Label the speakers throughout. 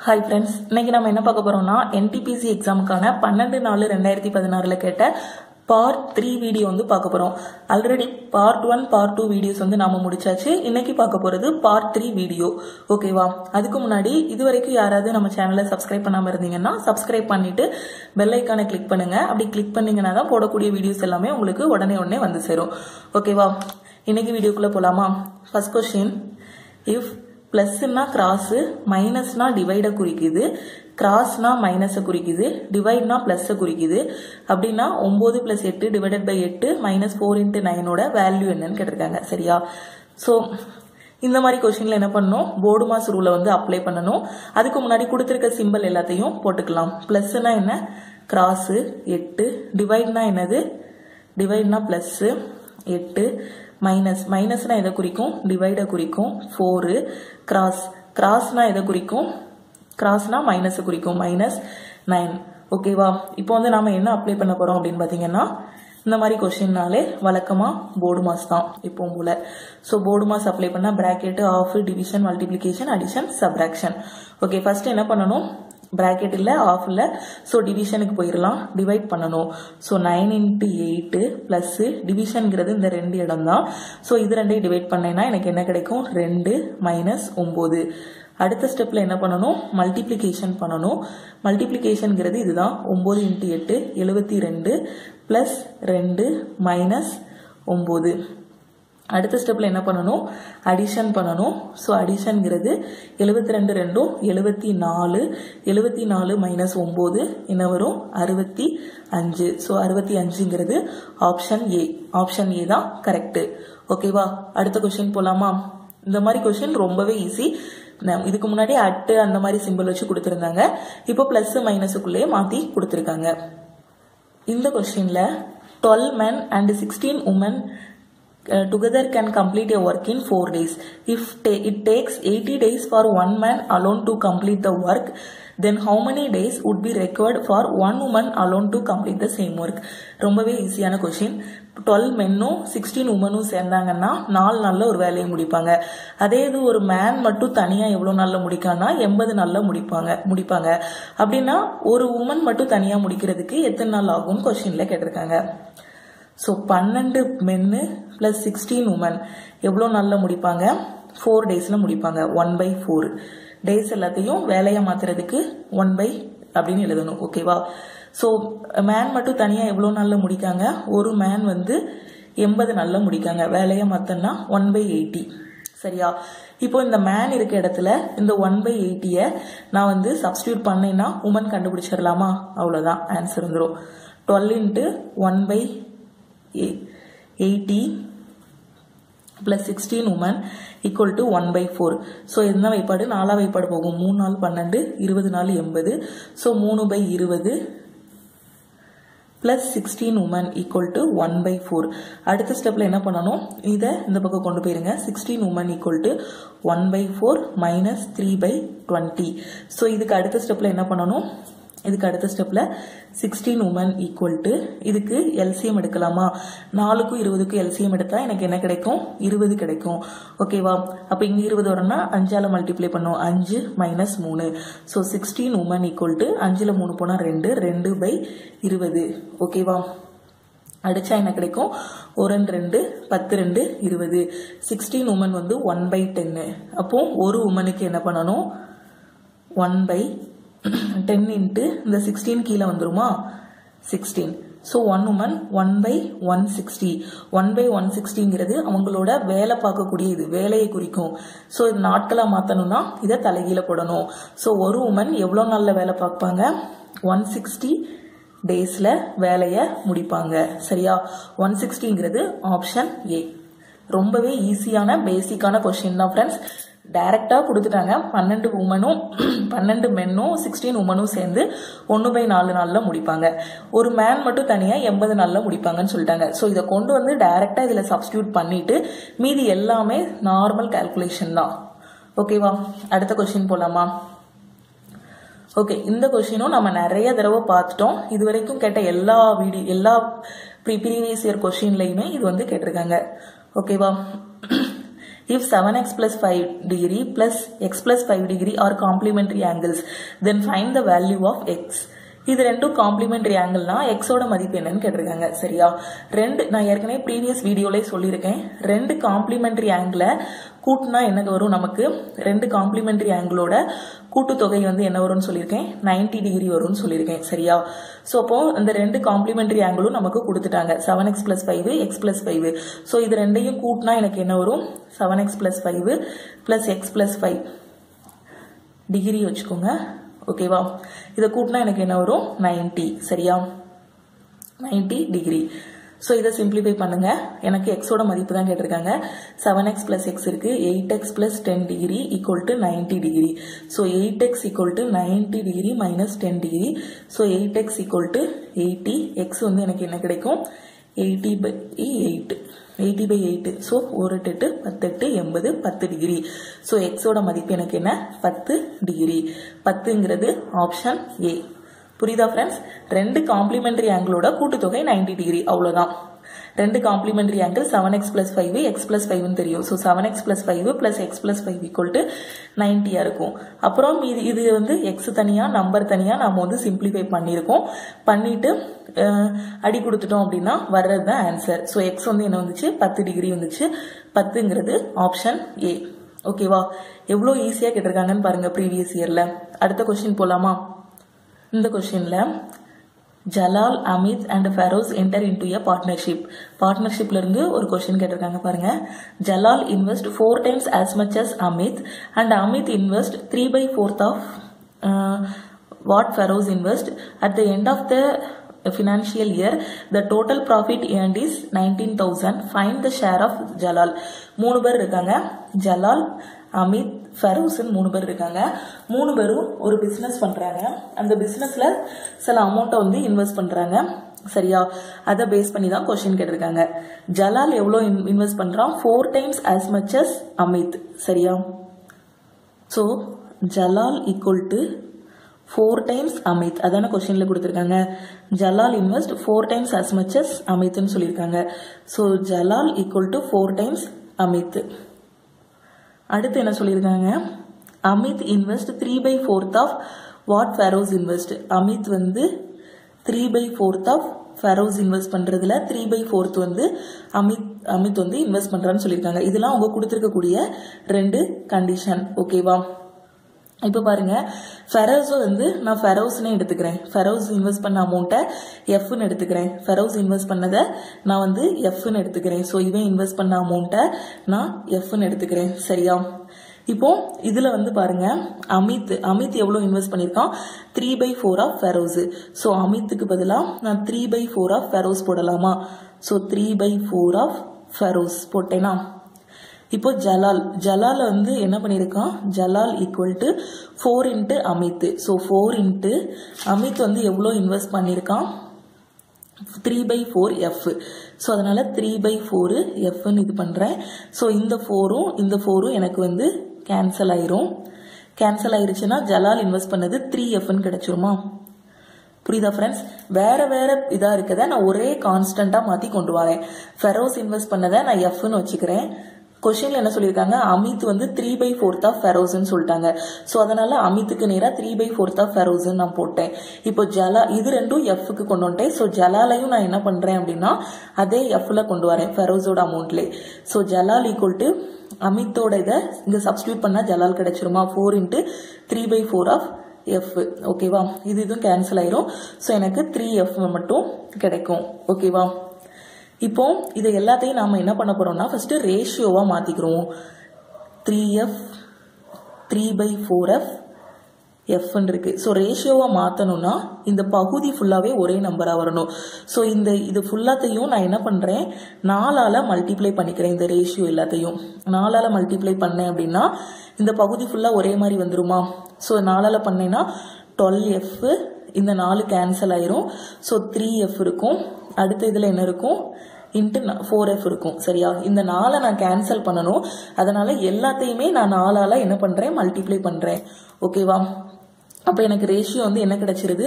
Speaker 1: Hi friends, இன்னைக்கு நாம என்ன பார்க்க போறோம்னா NTPC எக்ஸாமுக்கான 12/4/2016ல கேட்ட part 3 வீடியோ வந்து பார்க்க போறோம். ஆல்ரெடி part 1 part 2 வீடியோஸ் வந்து நாம முடிச்சாச்சு. இன்னைக்கு பார்க்க போறது part 3 வீடியோ. ஓகேவா? அதுக்கு முன்னாடி இதுவரைக்கும் யாராவது நம்ம சேனலை சப்ஸ்கிரைப் பண்ணாம இருந்தீங்கன்னா சப்ஸ்கிரைப் பண்ணிட்டு பெல் ஐகானை கிளிக் பண்ணுங்க. அப்படி கிளிக் பண்ணீங்கன்னா தான் போடக்கூடிய வீடியோஸ் எல்லாமே உங்களுக்கு உடனே வந்து சேரும். ஓகேவா? இன்னைக்கு வீடியோக்குள்ள போலாமா? ஃபர்ஸ்ட் क्वेश्चन, if பிளஸ்னா கிராஸ், மைனஸ்னா டிவைட குறிக்குது, கிராஸ்னா மைனஸை குறிக்குது, டிவைட்னா பிளஸை குறிக்குது அப்படின்னா 9 + 8 டிவைடட் பை 8 - 4 × 9 வேல்யூ என்னன்னு கேட்டிருக்காங்க. சரியா? ஸோ இந்த மாதிரி கொஸ்டின்ல என்ன பண்ணணும், போர்டு மாஸ் ரூலை வந்து அப்ளை பண்ணணும். அதுக்கு முன்னாடி கொடுத்துருக்க சிம்பிள் எல்லாத்தையும் போட்டுக்கலாம். பிளஸ்னா என்ன, கிராஸ் 8, டிவைட்னா என்னது, டிவைட்னா பிளஸ் 8, மைனஸ்னா எதை குறிக்கும், டிவைட குறிக்கும் 4, கிராஸ்னா எதை குறிக்கும், கிராஸ்னா மைனஸ் குறிக்கும் -9. ஓகேவா? இப்போ வந்து நாம என்ன அப்ளை பண்ண போறோம் அப்படின்னு பாத்தீங்கன்னா, இந்த மாதிரி கொஸ்டின்னாலே வழக்கமா போர்டு மாஸ் தான் எப்பவும் போல. ஸோ போர்டு மாஸ் அப்ளை பண்ணா bracket, of, division, multiplication, addition, subtraction. Okay, first என்ன பண்ணணும், பிராக்கெட் இல்ல, ஆஃப் இல்ல, ஸோ டிவிஷனுக்கு போயிடலாம். டிவைட் பண்ணணும். ஸோ 9 × 8 பிளஸ் டிவிஷன்ங்கிறது இந்த 2 இடம் தான். ஸோ இது 2ஐயும் டிவைட் பண்ணேன்னா எனக்கு என்ன கிடைக்கும், 2 - 9. அடுத்த ஸ்டெப்ல என்ன பண்ணணும், மல்டிபிளிகேஷன் பண்ணணும். மல்டிபிளிகேஷன்ங்கிறது இதுதான். 9 × 8 72 பிளஸ் 2 - 9. அடுத்த ஸ்டெப்ல என்ன பண்ணணும், அடிஷன் பண்ணணும். ஸோ அடிஷன்ங்கிறது 72 2 74, 74 - 9 என்ன வரும், 65. ஸோ 65ங்கிறது ஆப்ஷன் ஏ. ஆப்ஷன் ஏ தான் கரெக்ட். ஓகேவா? அடுத்த கொஸ்டின் போலாமா? இந்த மாதிரி கொஸ்டின் ரொம்பவே ஈஸி. இதுக்கு முன்னாடி அட்டு அந்த மாதிரி சிம்பிள் வச்சு கொடுத்திருந்தாங்க. இப்போ பிளஸ் மைனஸுக்குள்ளேயே மாத்தி கொடுத்திருக்காங்க. இந்த கொஸ்டின்ல 12 men and 16 women together can complete a work in 4 days. If it takes 80 days for one man alone to complete the work, then how many days would be required for one woman alone to complete the same work? ரொம்பவே ஈஸியான question. 12 மென்னும் 16 உமனும் சேர்ந்தாங்கன்னா 4 நாள்ல ஒரு வேலையை முடிப்பாங்க. அதே இது ஒரு man மட்டும் தனியா எவ்வளவு நாள்ல முடிக்கான்னா 80 நாள்ல முடிப்பாங்க. அப்படின்னா ஒரு உமன் மட்டும் தனியா முடிக்கிறதுக்கு எத்தனை நாள் ஆகும்னு கொஸ்டின்ல கேட்டிருக்காங்க. ஸோ 12 மென்னு பிளஸ் 16 உமன் எவ்வளோ நாளில் முடிப்பாங்க, 4 டேஸ்ல முடிப்பாங்க. 1/4 டேஸ் எல்லாத்தையும் வேலையை மாத்துறதுக்கு 1 அப்படின்னு எழுதணும். ஓகேவா? ஸோ மேன் மட்டும் தனியாக எவ்வளோ நாளில் முடிக்காங்க, ஒரு மேன் வந்து 80 நாளில் முடிக்காங்க. வேலையை மாத்தனா 1/80. சரியா? இப்போ இந்த மேன் இருக்க இடத்துல இந்த 1/80 நான் வந்து சப்ஸ்டியூட் பண்ணேன்னா உமன் கண்டுபிடிச்சிடலாமா? அவ்வளோதான், ஆன்சர் வந்துடும். 12 × 1/80 plus 16 women equal to 1/4. So என்ன வைப்பாடு, 4 வைப்பாடு போகும். 3 நாள் 12, 20 நாள் 80. So 3/20 plus 16 women equal to 1/4. அடுத்த ஸ்டெப்ல என்ன பண்ணணும், இதை இந்த பக்கம் கொண்டு போயிருங்க. 16 women equal to 1/4 minus 3/20. So இதுக்கு அடுத்த ஸ்டெப்ல என்ன பண்ணணும், இதுக்கு அடுத்த ஸ்டெப்ல 16 women equal to, இதுக்கு எல்சிஎம் எடுக்கலாமா, 4க்கும் 20க்கும் எல்சிஎம் எடுத்தா எனக்கு என்ன கிடைக்கும், 20 கிடைக்கும். ஓகேவா? அப்ப இங்க 20 வரும்னா 5ஆல மல்டிப்ளை பண்ணும். 5 - 3. ஸோ 16 women equal to 5ல 3 போனா 2, 2/20. ஓகேவா? அடிச்சா என்ன கிடைக்கும், 1 2 10 2 20. 16 women வந்து 1/10. அப்போ ஒரு உமனுக்கு என்ன பண்ணணும், 1/10 into இந்த 16 கீழே வந்துருமா, 16. So 1 woman 1/160. 1/160ங்கிறது அவங்களோட வேலை பார்க்கக்கூடிய இது, வேலையை குறிக்கும். ஸோ இது நாட்களா மாத்தணும்னா இதை தலைகீழ போடணும். ஸோ ஒரு உமன் எவ்வளோ நாள்ல வேலை பார்ப்பாங்க, 160 டேஸ்ல வேலையை முடிப்பாங்க. சரியா? 160ங்கிறது ஆப்ஷன் ஏ. ரொம்பவே ஈஸியான பேசிக்கான கொஸ்டின் தான் ஃப்ரெண்ட்ஸ். டைரக்டா கொடுத்துட்டாங்க. 12 உமனும் 12 மென்னும் 16 உமனும் சேர்ந்து 1/4 நாள்ல முடிப்பாங்க. ஒரு மேன் மட்டும் தனியா 80 நாள்ல முடிப்பாங்கன்னு சொல்லிட்டாங்க. ஸோ இதை கொண்டு வந்து டைரக்டா இதுல சப்ஸ்டியூட் பண்ணிட்டு மீதி எல்லாமே நார்மல் கால்குலேஷன் தான். ஓகேவா? அடுத்த கொஸ்டின் போலாமா? ஓகே, இந்த கொஸ்டினும் நம்ம நிறைய தடவை பார்த்துட்டோம். இது வரைக்கும் கேட்ட எல்லா ப்ரீவியஸ் இயர் கொஸ்டின்லயுமே இது வந்து கேட்டிருக்காங்க. ஓகேவா? If 7x plus 5 degree plus x plus 5 degree are complementary angles, then find the value of x. இது ரெண்டும் காம்ப்ளிமெண்டரி ஆங்கிள்னா எக்ஸோட மதிப்பு என்னன்னு கேட்டிருக்காங்க. சரியா, நான் ஏற்கனவே ப்ரீவியஸ் வீடியோலேயே சொல்லியிருக்கேன். ரெண்டு காம்ப்ளிமெண்டரி ஆங்கிளை கூட்டினா என்ன வரும், நமக்கு ரெண்டு காம்ப்ளிமெண்டரி ஆங்கிளோட கூட்டுத்தொகை வந்து என்ன வரும்னு சொல்லியிருக்கேன், 90 டிகிரி வரும்னு சொல்லியிருக்கேன். சரியா, ஸோ அப்போ இந்த ரெண்டு காம்ப்ளிமெண்டரி ஆங்கிளும் நமக்கு கொடுத்துட்டாங்க, 7x plus 5 x plus 5. So இது ரெண்டையும் கூட்டினா எனக்கு என்ன வரும், 7x plus 5 plus x plus 5 degree வச்சுக்கோங்க. ஓகேவா, இதை கூட்டினா எனக்கு என்ன வரும், 90. சரியா, 90 டிகிரி. ஸோ இதை சிம்பிளிஃபை பண்ணுங்க. எனக்கு எக்ஸோட மதிப்பு தான் கேட்டிருக்காங்க. 7x plus x இருக்கு, 8x plus 10 degree equal to 90 degree. So 8x equal to 90 degree minus 10 degree. So 8x equal to 80. X வந்து எனக்கு என்ன கிடைக்கும், 80/8. 80/8. So 1 8 10 80 10 degree. ஸோ எக்ஸோட மதிப்பு எனக்கு என்ன, 10 டிகிரி. 10ங்கிறது ஆப்ஷன் ஏ. புரியுதா ஃப்ரெண்ட்ஸ்? ரெண்டு காம்ப்ளிமெண்டரி ஆங்கிளோட கூட்டுத்தொகை 90 டிகிரி, அவ்வளோதான். ரெண்டு complementary angle 7x plus 5 x plus 5 தெரியும். So 7x plus 5 plus x plus 5 equal to 90 இருக்கும். அப்புறம் இது வந்து எக்ஸ் தனியா நம்பர் தனியா நாம வந்து சிம்பிளிஃபை பண்ணியிருக்கோம். பண்ணிட்டு அடி கொடுத்துட்டோம் அப்படின்னா வர்றது தான் ஆன்சர். ஸோ எக்ஸ் வந்து என்ன வந்துச்சு, 10 டிகிரி வந்துச்சு. 10ங்கிறது ஆப்ஷன் ஏ. ஓகேவா, எவ்வளோ ஈஸியாக கேட்டிருக்காங்கன்னு பாருங்க ப்ரீவியஸ் இயர்ல. அடுத்த கொஸ்டின் போலாமா? இந்த கொஸ்டின்ல Jalal, Amit and Feroz enter into a partnership. பார்ட்னர்ஷிப்ல இருந்து ஒரு கொஸ்டின் கேட்டிருக்காங்க பாருங்க. Jalal invest 4 times as much as Amit and Amit invest 3/4 of what Feroz invest. At the end of the financial year, the total profit earned is 19,000. Find the share of Jalal. 3 பேர் இருக்காங்க, ஜலால், அமித், ஃபெரோஸ் 3 பேர் இருக்காங்க. 3 பேரும் ஒரு பிசினஸ் பண்றாங்க. அந்த பிசினஸ்ல சில அமௌண்ட்டை வந்து இன்வெஸ்ட் பண்றாங்க. சரியா, அதை பேஸ் பண்ணி தான் கொஸ்டின் கேட்டிருக்காங்க. ஜலால் எவ்வளோ இன்வெஸ்ட் பண்றான், 4 times as much as Amit. சரியா, so Jalal equal to 4 times Amit, அதான கொஸ்டின்ல கொடுத்துருக்காங்க. Jalal invest 4 times as much as அமித்னு சொல்லியிருக்காங்க. So Jalal equal to 4 times Amit. அடுத்து என்ன சொல்லியிருக்காங்க, Amit invest 3/4 of what Feroz invest. Amit வந்து 3/4 ஆஃப் ஃபெரோஸ் இன்வெஸ்ட் பண்றதுல 3/4 வந்து அமித் வந்து இன்வெஸ்ட் பண்றான்னு சொல்லியிருக்காங்க. இதெல்லாம் அவங்க கொடுத்துருக்கக்கூடிய 2 கண்டிஷன். ஓகேவா, இப்போ பாருங்க, ஃபெரோஸை வந்து நான் ஃபெரோஸ்னே எடுத்துக்கிறேன். ஃபெரோஸ் இன்வெஸ்ட் பண்ண அமௌண்ட்டை எஃப்னு எடுத்துக்கிறேன். ஃபெரோஸ் இன்வெஸ்ட் பண்ணதை நான் வந்து எஃப்னு எடுத்துக்கிறேன். ஸோ இவன் இன்வெஸ்ட் பண்ண அமௌண்ட்டை நான் எஃப்னு எடுத்துக்கிறேன். சரியா, இப்போ இதுல வந்து பாருங்க, அமித் எவ்வளவு இன்வெஸ்ட் பண்ணிருக்கான், 3/4 ஆஃப் ஃபெரோஸ். ஸோ அமித்துக்கு பதிலாக நான் 3/4 ஆஃப் ஃபெரோஸ் போடலாமா? ஸோ 3/4 ஆஃப் ஃபெரோஸ் போட்டேனா? இப்போ ஜலால் வந்து என்ன பண்ணிருக்கான், Jalal equal to 4 into Amit. So 4 into Amit வந்து எவ்வளோ இன்வெஸ்ட் பண்ணிருக்கான், 3/4 எஃப். ஸோ அதனால 3/4 எஃப்னு இது பண்றேன். ஸோ இந்த 4ம் எனக்கு வந்து கேன்சல் ஆயிரும். கேன்சல் ஆயிருச்சுன்னா ஜலால் இன்வெஸ்ட் பண்ணது 3Fன்னு கிடைச்சிருமா? புரியுதா ஃப்ரெண்ட்ஸ்? வேற வேற இதா இருக்கதை நான் ஒரே கான்ஸ்டன்டா மாத்தி கொண்டு வரேன். ஃபெரோஸ் இன்வெஸ்ட் பண்ணதை நான் எஃப்னு வச்சுக்கிறேன். கொஸ்டின்ல என்ன சொல்லியிருக்காங்க, அமித் வந்து 3/4 ஆஃப் ஃபெரோஸ்ன்னு சொல்லிட்டாங்க. ஸோ அதனால அமித்துக்கு நேராக 3/4 ஆஃப் ஃபெரோஸ் நான் போட்டேன். இப்போ இது ரெண்டும் எஃப்க்கு கொண்டு வந்துட்டேன். ஸோ ஜலாலையும் நான் என்ன பண்றேன் அப்படின்னா அதே எஃப்ல கொண்டு வரேன், ஃபெரோஸோட அமௌண்ட்ல. ஸோ ஜலால் ஈக்குவல் டு அமித்தோட இதை இங்க சப்ஸ்டியூட் பண்ணா ஜலால் கிடைச்சிருமா, 4 into 3/4 ஆஃப் எஃப். ஓகேவா, இதுவும் கேன்சல் ஆயிரும். ஸோ எனக்கு 3F மட்டும் கிடைக்கும். ஓகேவா, இப்போ இதை எல்லாத்தையும் நாம என்ன பண்ண போறோம்னா ஃபர்ஸ்ட் ரேஷியோவா மாத்திக்கிறோம். 3F 3/4F எஃப்ன்னு இருக்கு. ஸோ ரேஷியோவா மாத்தணும்னா இந்த பகுதி ஃபுல்லாவே ஒரே நம்பரா வரணும். ஸோ இது ஃபுல்லாத்தையும் நான் என்ன பண்றேன், 4ஆல மல்டிப்ளை பண்ணிக்கிறேன். இந்த ரேஷியோ எல்லாத்தையும் 4ஆல மல்டிப்ளை பண்ணேன் அப்படின்னா இந்த பகுதி ஃபுல்லா ஒரே மாதிரி வந்துருமா? ஸோ 4ஆல பண்ணேன்னா 12F, இந்த 4 கேன்சல் ஆயிரும். ஸோ 3F இருக்கும். அடுத்த இதுல என்ன இருக்கும், இன்ட்டு 4F இருக்கும். சரியா, இந்த 4 நான் கேன்சல் பண்ணணும். அதனால எல்லாத்தையுமே நான் 4ஆல என்ன பண்றேன், மல்டிப்ளை பண்றேன். ஓகேவா, அப்ப எனக்கு ரேஷியோ வந்து என்ன கிடைச்சிருது,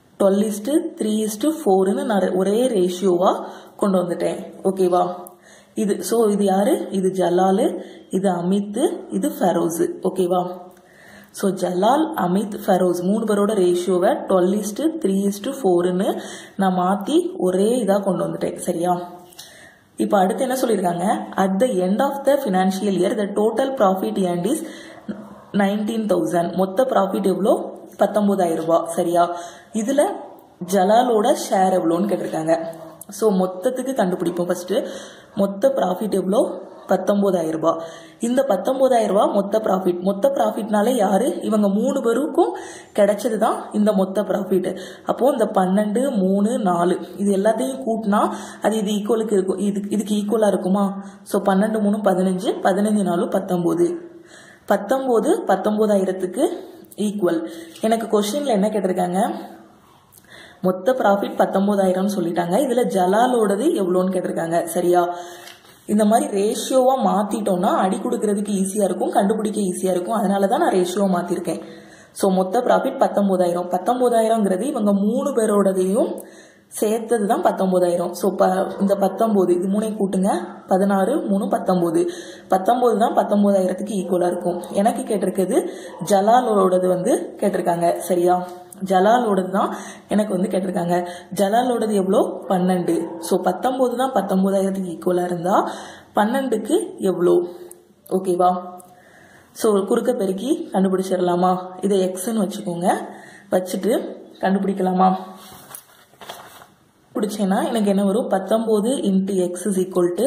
Speaker 1: 12:3:4ன்னு நான் ஒரே ரேஷியோவா கொண்டு வந்துட்டேன். ஓகேவா, இது. ஸோ இது யாரு? இது ஜலால், இது அமித், இது ஃபெரோஸ். ஓகேவா? ஸோ ஜலால், அமித், ஃபெரோஸ் 3 பேரோட ரேஷியோவை 12:3:4ன்னு நான் மாற்றி ஒரே இதாக கொண்டு வந்துட்டேன். சரியா? இப்போ அடுத்து என்ன சொல்லியிருக்காங்க? At the end of the financial year the total profit earned is 19,000. மொத்த ப்ராஃபிட் எவ்வளோ? 19,000 ரூபாய். சரியா? இதுல ஜலாலோட ஷேர் எவ்வளோன்னு கேட்டிருக்காங்க. ஸோ மொத்தத்துக்கு கண்டுபிடிப்போம். ஃபர்ஸ்ட் மொத்த ப்ராஃபிட் எவ்வளோ? 19,000 ரூபாய். இந்த 19,000 ரூபாய் மொத்த ப்ராஃபிட். மொத்த ப்ராஃபிட்னாலே யாரு? இவங்க 3 பேருக்கும் கிடைச்சது தான் இந்த மொத்த ப்ராஃபிட். அப்போ இந்த 12, 3, 4 இது எல்லாத்தையும் கூட்டினா அது இது ஈக்குவலுக்கு இருக்கும். இதுக்கு ஈக்குவலா இருக்குமா? ஸோ 12, 3, 15, 15, 4, 19. 19 19,000க்கு ஈக்குவல். எனக்கு கொஸ்டின்ல என்ன கேட்டிருக்காங்க? மொத்த ப்ராஃபிட் 19,000 சொல்லிட்டாங்க. இதுல ஜலாலோடது எவ்வளோன்னு கேட்டிருக்காங்க. சரியா? இந்த மாதிரி ரேஷியோவா மாத்திட்டோம்னா அடி கொடுக்கறதுக்கு ஈஸியா இருக்கும், கண்டுபிடிக்க ஈஸியா இருக்கும். அதனாலதான் நான் ரேஷியோ மாத்திருக்கேன். ஸோ மொத்த ப்ராஃபிட் 19,000. 19,000ங்கிறது இவங்க 3 பேரோடதையும் சேர்த்தது தான் 19,000. ஸோ இந்த 19 இது 3 கூட்டுங்க. 16, 3, 19. 19 தான் 19,000க்கு ஈக்குவலா இருக்கும். எனக்கு கேட்டிருக்குது ஜலாலோடது கேட்டிருக்காங்க. சரியா? ஜலாலோடது தான் எனக்கு கேட்டிருக்காங்க. ஜலாலோடது எவ்வளோ? 12. ஸோ 19 தான் 19,000க்கு ஈக்குவலா இருந்தா 12க்கு எவ்வளோ? ஓகேவா? ஸோ குறுக்க பெருக்கி கண்டுபிடிச்சிடலாமா? இதை எக்ஸ்ன்னு வச்சுக்கோங்க. வச்சுட்டு கண்டுபிடிக்கலாமா? பிடிச்சேன்னா எனக்கு என்ன வரும்? 19 × x =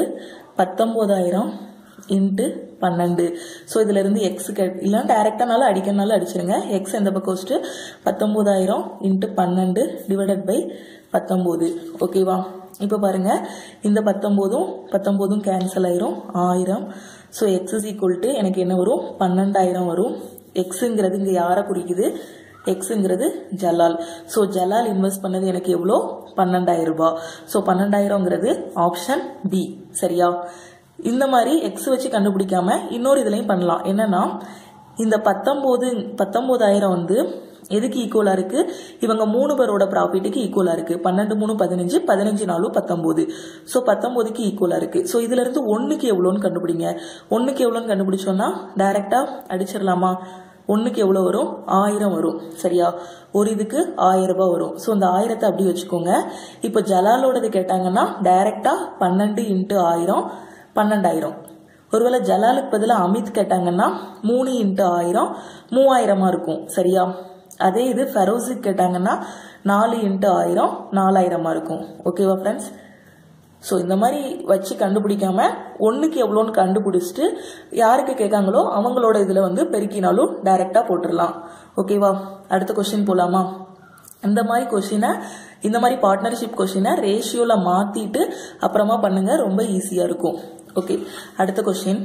Speaker 1: 19,000 × 12. ஸோ இதுல இருந்து எக்ஸ் இல்லை டைரக்டானாலும் அடிக்கனாலும் அடிச்சிருங்க. எக்ஸ் எந்த பக்கம் வச்சுட்டு 19,000 × 12 / 19. ஓகேவா? இப்போ பாருங்க, இந்த 19 கேன்சல் ஆயிரும், 1000. ஸோ x = எனக்கு என்ன வரும்? 12,000 வரும். எக்ஸுங்கிறது இங்க யாரை குறிக்குது? எக்ஸுங்கிறது ஜலால். ஸோ ஜலால் இன்வெஸ்ட் பண்ணது எனக்கு எவ்வளோ? 12,000 ரூபாய். ஸோ 12,000ங்கிறது ஆப்ஷன் பி. சரியா? இந்த மாதிரி எக்ஸ் வச்சு கண்டுபிடிக்காம இன்னொரு இதுலையும் பண்ணலாம். என்னன்னா இந்த 19,000 எதுக்கு ஈக்குவலா இருக்கு? இவங்க 3 பேரோட ப்ராஃபிட்டுக்கு ஈக்குவலா இருக்கு. 12, 3, 15, 15, 4, 19. ஸோ 19க்கு ஈக்குவலா இருக்கு. ஸோ இதுல இருந்து 1க்கு எவ்வளோன்னு கண்டுபிடிங்க. 1க்கு எவ்வளோன்னு கண்டுபிடிச்சோம்னா டைரக்டா அடிச்சிடலாமா? 1க்கு எவ்வளோ வரும்? 1000 வரும். சரியா? ஒரு இதுக்கு 1000 ரூபாய் வரும். ஸோ இந்த 1000த்தை அப்படி வச்சுக்கோங்க. இப்போ ஜலாலோடது கேட்டாங்கன்னா டைரக்டா 12 × 1000 12,000. ஒருவேளை ஜலாலுக்கு பதிலாக அமித் கேட்டாங்கன்னா 3 × 1000 3000 இருக்கும். சரியா? அதே இது ஃபெரோஸுக்கு கேட்டாங்கன்னா 4 × 1000 4000 இருக்கும். ஓகேவா ஃப்ரெண்ட்ஸ்? ஸோ இந்த மாதிரி வச்சு கண்டுபிடிக்காம 1க்கு எவ்வளோன்னு கண்டுபிடிச்சிட்டு யாருக்கு கேட்காங்களோ அவங்களோட இதில் பெருக்கினாலும் டைரக்டா போட்டுடலாம். ஓகேவா? அடுத்த கொஸ்டின் போலாமா? இந்த மாதிரி கொஸ்டினை, இந்த மாதிரி பார்ட்னர்ஷிப் கொஸ்டினை ரேஷியோல மாத்திட்டு அப்புறமா பண்ணுங்க, ரொம்ப ஈஸியா இருக்கும். ஓகே, அடுத்த கொஸ்டின்.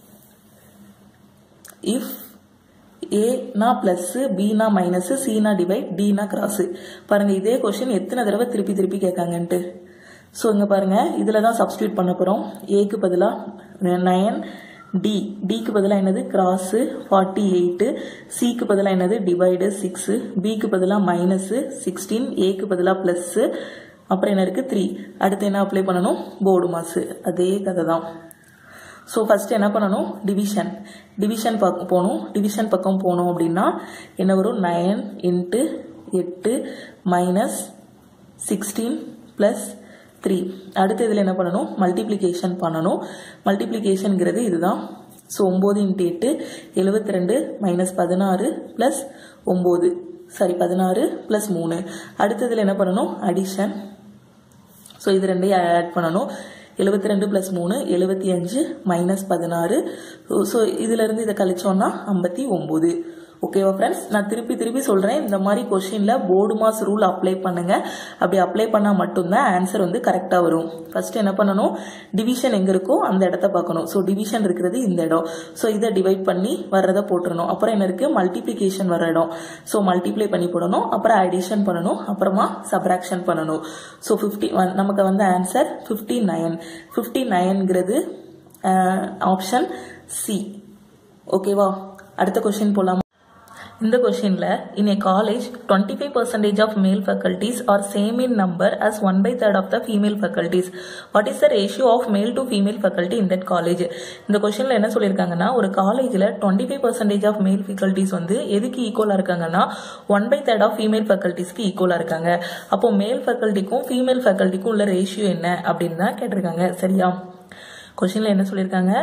Speaker 1: இஃப் ஏனா பிளஸ், பினா மைனஸ், சினா டிவைட், டினா கிராஸ். பாருங்க, இதே கொஸ்டின் எத்தனை தடவை திருப்பி திருப்பி கேட்காங்கன்ட்டு. ஸோ இங்க பாருங்க, இதுல தான் சப்ஸ்டியூட் பண்ண போறோம். ஏக்கு பதிலாக 9, டிக்கு பதிலாக என்னது? கிராஸ் 48, சிக்கு பதிலாக என்னது? டிவைடு 6, பிக்கு பதிலாக மைனஸ் 16, ஏக்கு பதிலாக பிளஸ், அப்புறம் என்ன இருக்கு? 3. அடுத்து என்ன அப்ளை பண்ணணும்? BODMAS. அதே கதை தான். ஸோ ஃபர்ஸ்ட் என்ன பண்ணணும்? டிவிஷன் பக்கம் போகணும். டிவிஷன் பக்கம் போனோம் அப்படின்னா என்ன வரும்? 9 × 8 மைனஸ் 16 பிளஸ் 3. அடுத்து இதில் என்ன பண்ணணும்? மல்டிப்ளிகேஷன் பண்ணணும். மல்டிப்ளிகேஷன்ங்கிறது இதுதான். So 9 × 8 72 minus 16 plus 9, sorry 16 plus 3. அடுத்து இதில் என்ன பண்ணணும்? அடிஷன். ஸோ இது ரெண்டையும் ஆட் பண்ணணும். 72 பிளஸ் 3 75 மைனஸ் 16. ஸோ இதுல இருந்து இதை கழிச்சோம்னா 59. ஓகேவா ஃப்ரெண்ட்ஸ்? நான் திருப்பி சொல்றேன், இந்த மாதிரி கொஸ்டின்ல போர்டு மாஸ் ரூல் அப்ளை பண்ணுங்க. அப்படி அப்ளை பண்ணா மட்டும்தான் ஆன்சர் கரெக்டா வரும். ஃபர்ஸ்ட் என்ன பண்ணணும்? டிவிஷன் எங்க இருக்கோ அந்த இடத்த பார்க்கணும். ஸோ டிவிஷன் இருக்கிறது இந்த இடம். ஸோ இதை டிவைட் பண்ணி வர்றதை போட்டுறணும். அப்புறம் என்ன இருக்கு? மல்டிப்ளிகேஷன் வர்ற இடம். ஸோ மல்டிப்ளை பண்ணி போடணும். அப்புறம் அடிஷன் பண்ணணும். அப்புறமா சப்ராக்ஷன் பண்ணணும். ஸோ 50 நமக்கு ஆன்சர் 59. 59ங்கிறது option C. ஓகேவா? அடுத்த கொஸ்டின் போலாம். இந்த கொஸ்டின்ல in a college 25% of male faculties are same in number as 1/3 of the female faculties. What is the ratio of male to female faculty in that college? இந்த கொஸ்டின்ல என்ன சொல்லியிருக்காங்கன்னா ஒரு காலேஜ்ல 25% of male faculties வந்து எதுக்கு ஈக்குவலா இருக்காங்கன்னா 1/3 of female facultiesக்கு ஈக்குவலா இருக்காங்க. அப்போ மேல் ஃபேக்கல்டிக்கும் ஃபீமேல் ஃபேக்கல்டிக்கும் உள்ள ரேஷியோ என்ன அப்படின்னு தான் கேட்டிருக்காங்க. சரியா? கொஸ்டின்ல என்ன சொல்லியிருக்காங்க?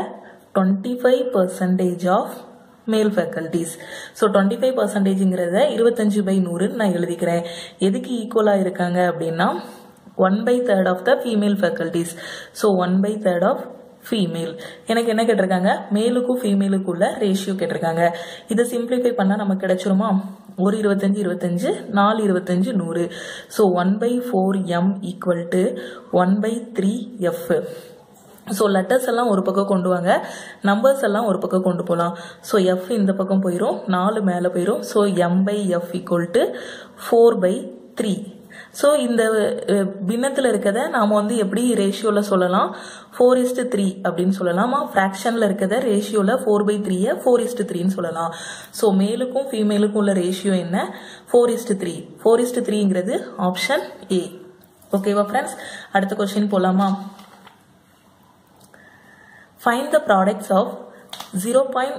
Speaker 1: 25% of male faculties. So 25%ங்கிறத 25/100 நான் எழுதிக்கிறேன். எதுக்கு ஈக்குவலா இருக்காங்க அப்படின்னா 1/3 of the female faculties. So 1/3 of female. எனக்கு என்ன கேட்டிருக்காங்க? மேலுக்கும் ஃபீமேலுக்குள்ள ரேஷியோ கேட்டிருக்காங்க. இதை சிம்பிளிஃபை பண்ணா நமக்கு கிடைச்சிருமா? ஒரு 25 25 4 25 100. So 1/4m equal to 1/3f. So letters எல்லாம் ஒரு பக்கம் கொண்டு வாங்க, நம்பர்ஸ் எல்லாம் ஒரு பக்கம் கொண்டு போகலாம். ஸோ எஃப் இந்த பக்கம் போயிடும், 4 மேலே போயிடும். So m/f equal to 4/3. So இந்த பின்னத்தில் இருக்கிறத நாம் வந்து எப்படி ரேஷியோவில் சொல்லலாம்? 4:3 அப்படின்னு சொல்லலாமா? ஃப்ராக்ஷனில் இருக்கிறத ரேஷியோவில் 4/3 4:3ன்னு சொல்லலாம். ஸோ மேலுக்கும் ஃபீமேலுக்கும் உள்ள ரேஷியோ என்ன? 4:3. 4:3ங்கிறது ஆப்ஷன் ஏ. ஓகேவா ஃப்ரெண்ட்ஸ்? அடுத்த கொஸ்டின் போலாமா? Find the products of 0.5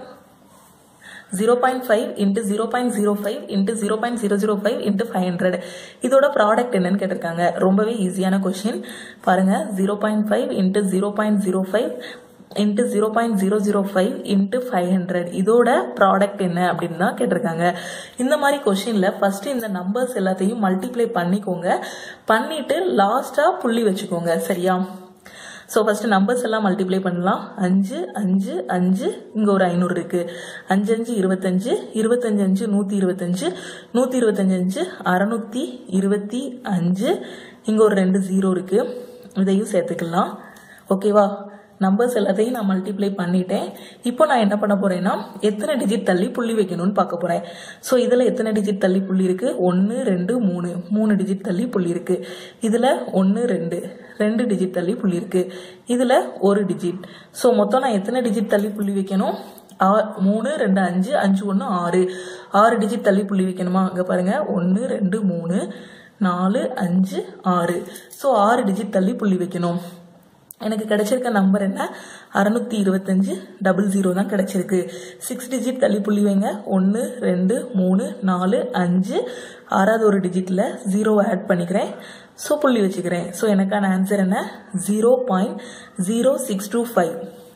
Speaker 1: into 0.05 into 0.005 into 500. இதோட ப்ராடக்ட் என்னன்னு கேட்டிருக்காங்க. ரொம்பவே ஈஸியான கொஸ்டின் பாருங்க. 0.5 into 0.05 into 0.005 into 500 இதோட ப்ராடக்ட் என்ன அப்படின்னு தான் கேட்டிருக்காங்க. இந்த மாதிரி கொஸ்டின்ல ஃபர்ஸ்ட் இந்த நம்பர்ஸ் எல்லாத்தையும் மல்டிப்ளை பண்ணிக்கோங்க, பண்ணிட்டு லாஸ்டா புள்ளி வச்சுக்கோங்க. சரியா? ஸோ ஃபர்ஸ்ட் நம்பர்ஸ் எல்லாம் மல்டிப்ளை பண்ணலாம். 5 5 5 இங்கே ஒரு 500 இருக்கு. 5 5 25 25 5 125 125 5 625 இங்கே ஒரு 2 0 இருக்கு. இதையும் சேர்த்துக்கலாம். ஓகேவா? நம்பர்ஸ் எல்லாத்தையும் நான் மல்டிப்ளை பண்ணிட்டேன். இப்போ நான் என்ன பண்ண போறேன்னா எத்தனை டிஜிட் தள்ளி புள்ளி வைக்கணும்னு பார்க்க போறேன். ஸோ இதுல எத்தனை டிஜிட் தள்ளி புள்ளி இருக்கு? 1 2 3 3 டிஜிட் தள்ளி புள்ளி இருக்கு. இதுல 1 2 2 டிஜிட் தள்ளி புள்ளி இருக்கு. இதுல ஒரு டிஜிட். ஸோ மொத்தம் நான் எத்தனை டிஜிட் தள்ளி புள்ளி வைக்கணும்? 3 2 5 5 1 6 6 டிஜிட் தள்ளி புள்ளி வைக்கணுமா? அங்க பாருங்க 1 2 3 4 5 6. ஸோ 6 டிஜிட் தள்ளி புள்ளி வைக்கணும். எனக்கு கிடைச்சிருக்க நம்பர் என்ன? 625 00 தான் கிடைச்சிருக்கு. 6 டிஜிட் தள்ளி புள்ளி வைங்க. 1 2 3 4 5 6வது ஒரு டிஜிட்ல 0 ஆட் பண்ணிக்கிறேன். ஸோ புள்ளி வச்சுக்கிறேன். ஸோ எனக்கான ஆன்சர் என்ன? 0.0625.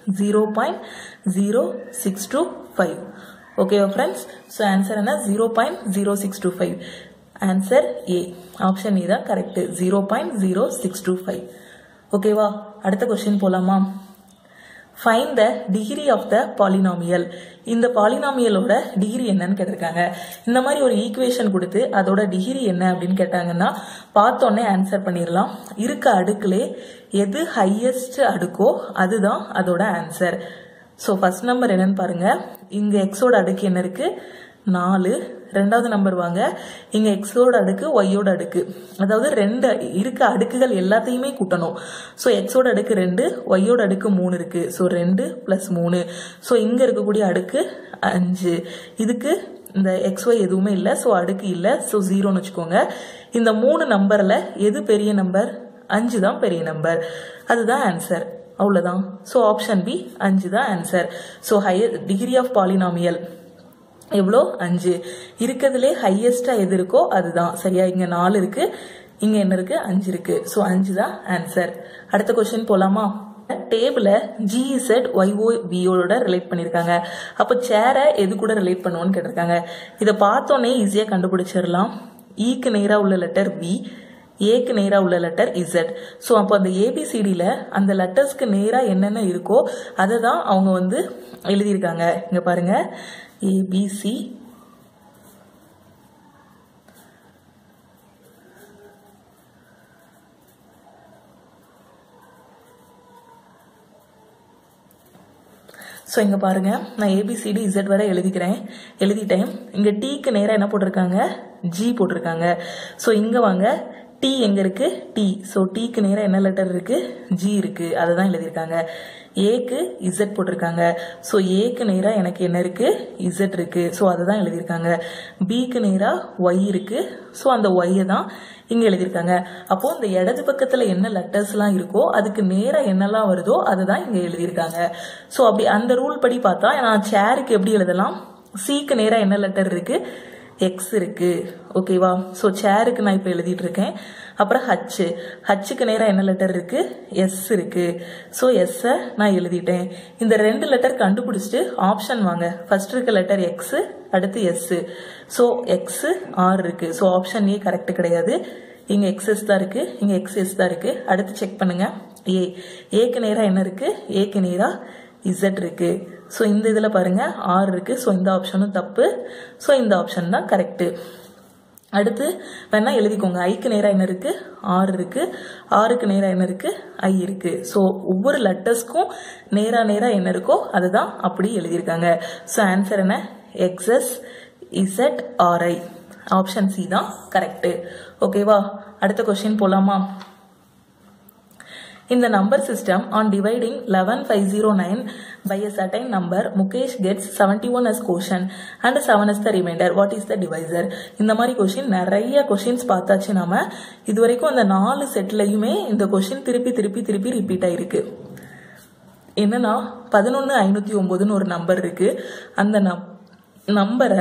Speaker 1: 0.0625. ஓகேவா ஃப்ரெண்ட்ஸ்? ஸோ ஆன்சர் என்ன? 0.0625. Answer A. ஆப்ஷன் ஏ தான் கரெக்ட். 0.0625. ஓகேவா? அடுத்த கொஸ்டின் போலாமா? Find the degree of the polynomial. இந்த பாலினாமியலோட டிகிரி என்னன்னு கேட்டிருக்காங்க. இந்த மாதிரி ஒரு ஈக்குவேஷன் கொடுத்து அதோட டிகிரி என்ன அப்படின்னு கேட்டாங்கன்னா பார்த்தோன்னே ஆன்சர் பண்ணிடலாம். இருக்க அடுக்குலே எது ஹையஸ்ட் அடுக்கோ அதுதான் அதோட ஆன்சர். ஸோ ஃபர்ஸ்ட் நம்பர் என்னன்னு பாருங்க. இங்க எக்ஸோட அடுக்கு என்ன இருக்கு? 4. ரெண்டாவது நம்பர் வாங்க. இங்க எக்ஸோட அடுக்கு ஒய்யோட அடுக்கு, அதாவது 2 இருக்க அடுக்குகள் எல்லாத்தையுமே கூட்டணும். ஸோ எக்ஸோட அடுக்கு 2, ஒய்யோட அடுக்கு 3 இருக்கு. ஸோ 2 + 3. ஸோ இங்க இருக்கக்கூடிய அடுக்கு 5. இதுக்கு இந்த XY எதுவுமே இல்லை. ஸோ அடுக்கு இல்லை. ஸோ 0ன்னு வச்சுக்கோங்க. இந்த 3 நம்பர்ல எது பெரிய நம்பர்? 5 தான் பெரிய நம்பர். அதுதான் ஆன்சர். அவ்வளவுதான். ஸோ ஆப்ஷன் பி 5 தான் answer. So higher degree of polynomial எவ்வளோ? 5. இருக்கிறதுலே ஹையஸ்டா எது இருக்கோ அதுதான். சரியா? இங்க 4 இருக்கு, இங்க என்ன இருக்கு? 5 இருக்கு. ஸோ 5 தான் ஆன்சர். அடுத்த கொஸ்டின் போலாமா? டேபிள GZ YOVயோட ரிலேட் பண்ணிருக்காங்க. அப்ப சேரை எது கூட ரிலேட் பண்ணுவோம்னு கேட்டிருக்காங்க. இதை பார்த்தோன்னே ஈஸியா கண்டுபிடிச்சிடலாம். ஈக்கு நேரா உள்ள லெட்டர் B, ஏக்கு நேரா உள்ள லெட்டர் Z. ஸோ அப்போ அந்த ABCDல அந்த லெட்டர்ஸ்க்கு நேரா என்னென்ன இருக்கோ அதை தான் அவங்க வந்து எழுதியிருக்காங்க. இங்க பாருங்க, ABC ஸோ இங்கே பாருங்க, நான் ABCD Z வரை எழுதிட்டேன். இங்கே டீக்கு நேராக என்ன போட்டிருக்காங்க? G போட்டிருக்காங்க. ஸோ இங்கே வாங்க, டி எங்க இருக்கு? டி. ஸோ டிக்கு நேராக என்ன லெட்டர் இருக்கு? ஜி இருக்கு. அதை தான் எழுதியிருக்காங்க. ஏக்கு இசட் போட்டிருக்காங்க. ஸோ ஏக்கு நேராக எனக்கு என்ன இருக்கு? இசட் இருக்கு. ஸோ அதை தான் எழுதியிருக்காங்க. பிக்கு நேராக ஒய் இருக்கு. ஸோ அந்த ஒய்யை தான் இங்க எழுதியிருக்காங்க. அப்போ இந்த இடது பக்கத்துல என்ன லெட்டர்ஸ்லாம் இருக்கோ அதுக்கு நேராக என்னெல்லாம் வருதோ அதை தான் இங்க எழுதியிருக்காங்க. ஸோ அப்படி அந்த ரூல் படி பார்த்தா நான் சேருக்கு எப்படி எழுதலாம்? சிக்கு நேராக என்ன லெட்டர் இருக்கு? எக்ஸ் இருக்கு. ஓகேவா? ஸோ சேருக்கு நான் இப்போ எழுதிட்டு இருக்கேன். அப்புறம் ஹச்சுக்கு நேராக என்ன லெட்டர் இருக்கு? எஸ் இருக்கு. ஸோ எஸ்ஸை நான் எழுதிட்டேன். இந்த 2 லெட்டர் கண்டுபிடிச்சிட்டு ஆப்ஷன் வாங்க. ஃபர்ஸ்ட் இருக்க லெட்டர் எக்ஸ், அடுத்து எஸ். ஸோ எக்ஸ் ஆர் இருக்கு. ஸோ ஆப்ஷன் ஏ கரெக்ட் கிடையாது. இங்க எக்ஸ்எஸ் தான் இருக்கு, இங்க எக்ஸ்எஸ் தான் இருக்கு. அடுத்து செக் பண்ணுங்க. ஏக்கு நேராக என்ன இருக்கு? ஏக்கு நேராக இசட் இருக்கு. ஸோ இந்த இதில் பாருங்க ஆர் இருக்கு. ஸோ இந்த ஆப்ஷனும் தப்பு. ஸோ இந்த ஆப்ஷன் தான் கரெக்டு. அடுத்து வேணா எழுதிக்கோங்க. ஐக்கு நேராக என்ன இருக்கு? ஆர் இருக்கு. ஆருக்கு நேராக என்ன இருக்கு? ஐ இருக்கு. ஸோ ஒவ்வொரு லெட்டர்ஸ்க்கும் நேரா என்ன இருக்கோ அதுதான் அப்படி எழுதியிருக்காங்க. ஸோ ஆன்சர் என்ன? X S Z R I. Option C தான் கரெக்டு. ஓகேவா? அடுத்த கொஸ்டின் போலாமா? In the number system, on dividing 11509 by a certain number, Mukesh gets 71 as quotient and 7 as the remainder. What is the divisor? இந்த மாதிரி question நிறைய questions பார்த்தாச்சு. நாம இதுவரைக்கும் அந்த 4 செட்லையுமே இந்த கொஸ்டின் திருப்பி ரிப்பீட் ஆயிருக்கு. என்னன்னா 11509 ஒரு நம்பர் இருக்கு. அந்த நம்பரை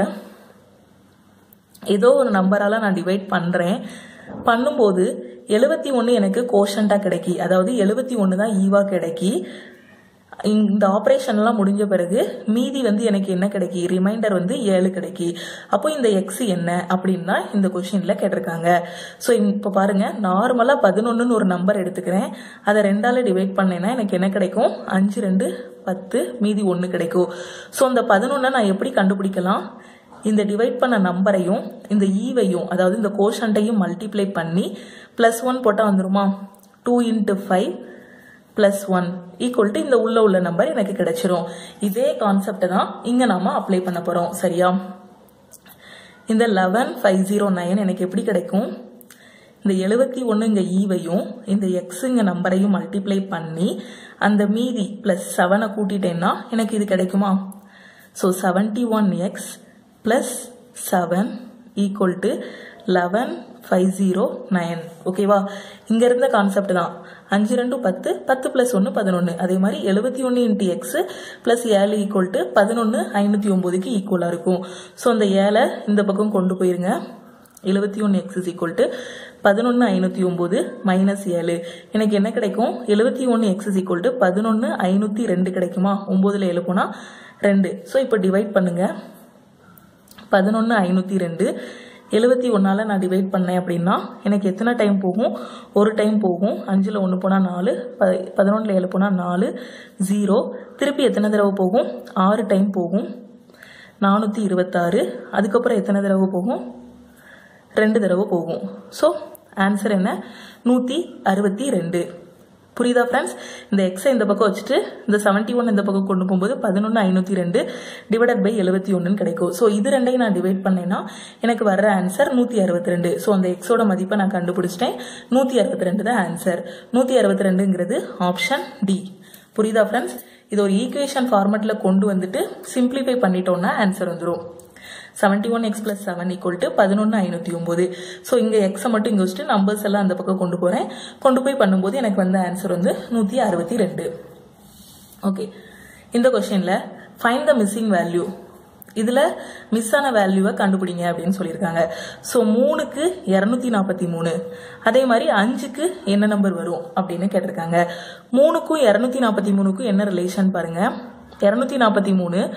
Speaker 1: ஏதோ ஒரு நம்பரால நான் டிவைட் பண்றேன். பண்ணும்போது 71 எனக்கு கோஷண்டா கிடைக்கி, அதாவது 71 தான் ஈவா கிடைக்கி. இந்த ஆபரேஷன் எல்லாம் முடிஞ்ச பிறகு மீதி எனக்கு என்ன கிடைக்கி? ரிமைண்டர் 7 கிடைக்கி. அப்போ இந்த எக்ஸ் என்ன அப்படின்னா இந்த கொஸ்டின்ல கேட்டிருக்காங்க. ஸோ இப்போ பாருங்க, நார்மலா 11 ஒரு நம்பர் எடுத்துக்கிறேன். அதை 2ஆல டிவைட் பண்ணேன்னா எனக்கு என்ன கிடைக்கும்? 5 2 10, மீதி 1 கிடைக்கும். ஸோ அந்த 11 நான் எப்படி கண்டுபிடிக்கலாம்? இந்த டிவைட் பண்ண நம்பரையும் இந்த ஈவையும், அதாவது இந்த கோஷண்டையும் மல்டிப்ளை பண்ணி +1 போட்டா வந்துருமா? 2 × 5 +1 ஈக்குவல் டு இந்த உள்ள நம்பர் எனக்கு கிடைச்சிரும். இதே கான்செப்ட் தான் இங்க நாம அப்ளை பண்ண போறோம். சரியா? இந்த 11509 எனக்கு எப்படி கிடைக்கும்? இந்த 71 இங்க ஈவையும் இந்த எக்ஸுங்க நம்பரையும் மல்டிப்ளை பண்ணி அந்த மீதி +7 கூட்டிட்டேன்னா எனக்கு இது கிடைக்குமா? So 71x plus 7 equal to 11509. ஓகேவா? இங்க இருந்த கான்செப்ட் தான். 5 2 10, 10 + 1 11. அதே மாதிரி 71 × x plus 7 equal to 11 509க்கு ஈக்குவலா இருக்கும். ஸோ அந்த 7 இந்த பக்கம் கொண்டு போயிருங்க. 71x is equal to 11 509 minus 7. எனக்கு என்ன கிடைக்கும்? 71x is equal to 11 502 கிடைக்குமா? 9ல 7 போனா 2. ஸோ இப்போ டிவைட் பண்ணுங்க. 11 502 71ஆல நான் டிவைட் பண்ணேன் அப்படின்னா எனக்கு எத்தனை டைம் போகும்? ஒரு டைம் போகும். 5ல 1 போனா 4, 11ல 7 போனா 4, 0. திருப்பி எத்தனை தடவை போகும்? 6 டைம் போகும். 426. அதுக்கப்புறம் எத்தனை தடவை போகும்? 2 தடவை போகும். ஸோ ஆன்சர் என்ன? 162. புரியுதா ஃப்ரெண்ட்ஸ்? இந்த எக்ஸை இந்த பக்கம் வச்சுட்டு இந்த 71 இந்த பக்கம் கொண்டு போகும்போது 11 502 டிவைடட் பை 71 கிடைக்கும். ஸோ இது ரெண்டையும் நான் டிவைட் பண்ணேன்னா எனக்கு வர்ற ஆன்சர் 162. ஸோ அந்த எக்ஸோட மதிப்பை நான் கண்டுபிடிச்சிட்டேன். 162 தான் ஆன்சர். 162ங்கிறது ஆப்ஷன் டி. புரியுதா ஃப்ரெண்ட்ஸ்? இது ஒரு ஈக்குவேஷன் ஃபார்மேட்ல கொண்டு வந்துட்டு சிம்பிளிஃபை பண்ணிட்டோம்னா ஆன்சர் வந்துடும். 71x plus 7 equal to 11 509. So இங்க எக்ஸை மட்டும் இங்க வச்சுட்டு நம்பர்ஸ் எல்லாம் அந்த பக்கம் கொண்டு போறேன். கொண்டு போய் பண்ணும்போது எனக்கு வந்த ஆன்சர் 162. ஓகே, இந்த கொஸ்டின்ல ஃபைண்ட் த மிஸ்ஸிங் வேல்யூ. இதுல மிஸ் ஆன வேல்யூவை கண்டுபிடிங்க அப்படின்னு சொல்லியிருக்காங்க. ஸோ 3க்கு 243, அதே மாதிரி 5க்கு என்ன நம்பர் வரும் அப்படின்னு கேட்டிருக்காங்க. 3க்கும் 243க்கும் என்ன ரிலேஷன் பாருங்க. 243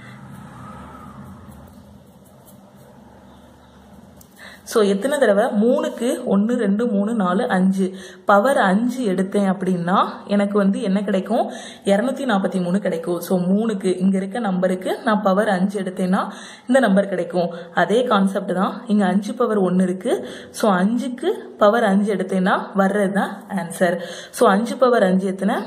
Speaker 1: ஸோ எத்தனை தடவை? 3க்கு 1 2 3 4 5 பவர் 5 எடுத்தேன் அப்படின்னா எனக்கு என்ன கிடைக்கும்? 243 கிடைக்கும். ஸோ 3க்கு இங்க இருக்க நம்பருக்கு நான் பவர் 5 எடுத்தேன்னா இந்த நம்பர் கிடைக்கும். அதே கான்செப்ட் தான் இங்க 5 பவர் 1 இருக்கு. ஸோ 5க்கு பவர் 5 எடுத்தேன்னா வர்றது தான் ஆன்சர். ஸோ 5 பவர் 5 எத்தனை?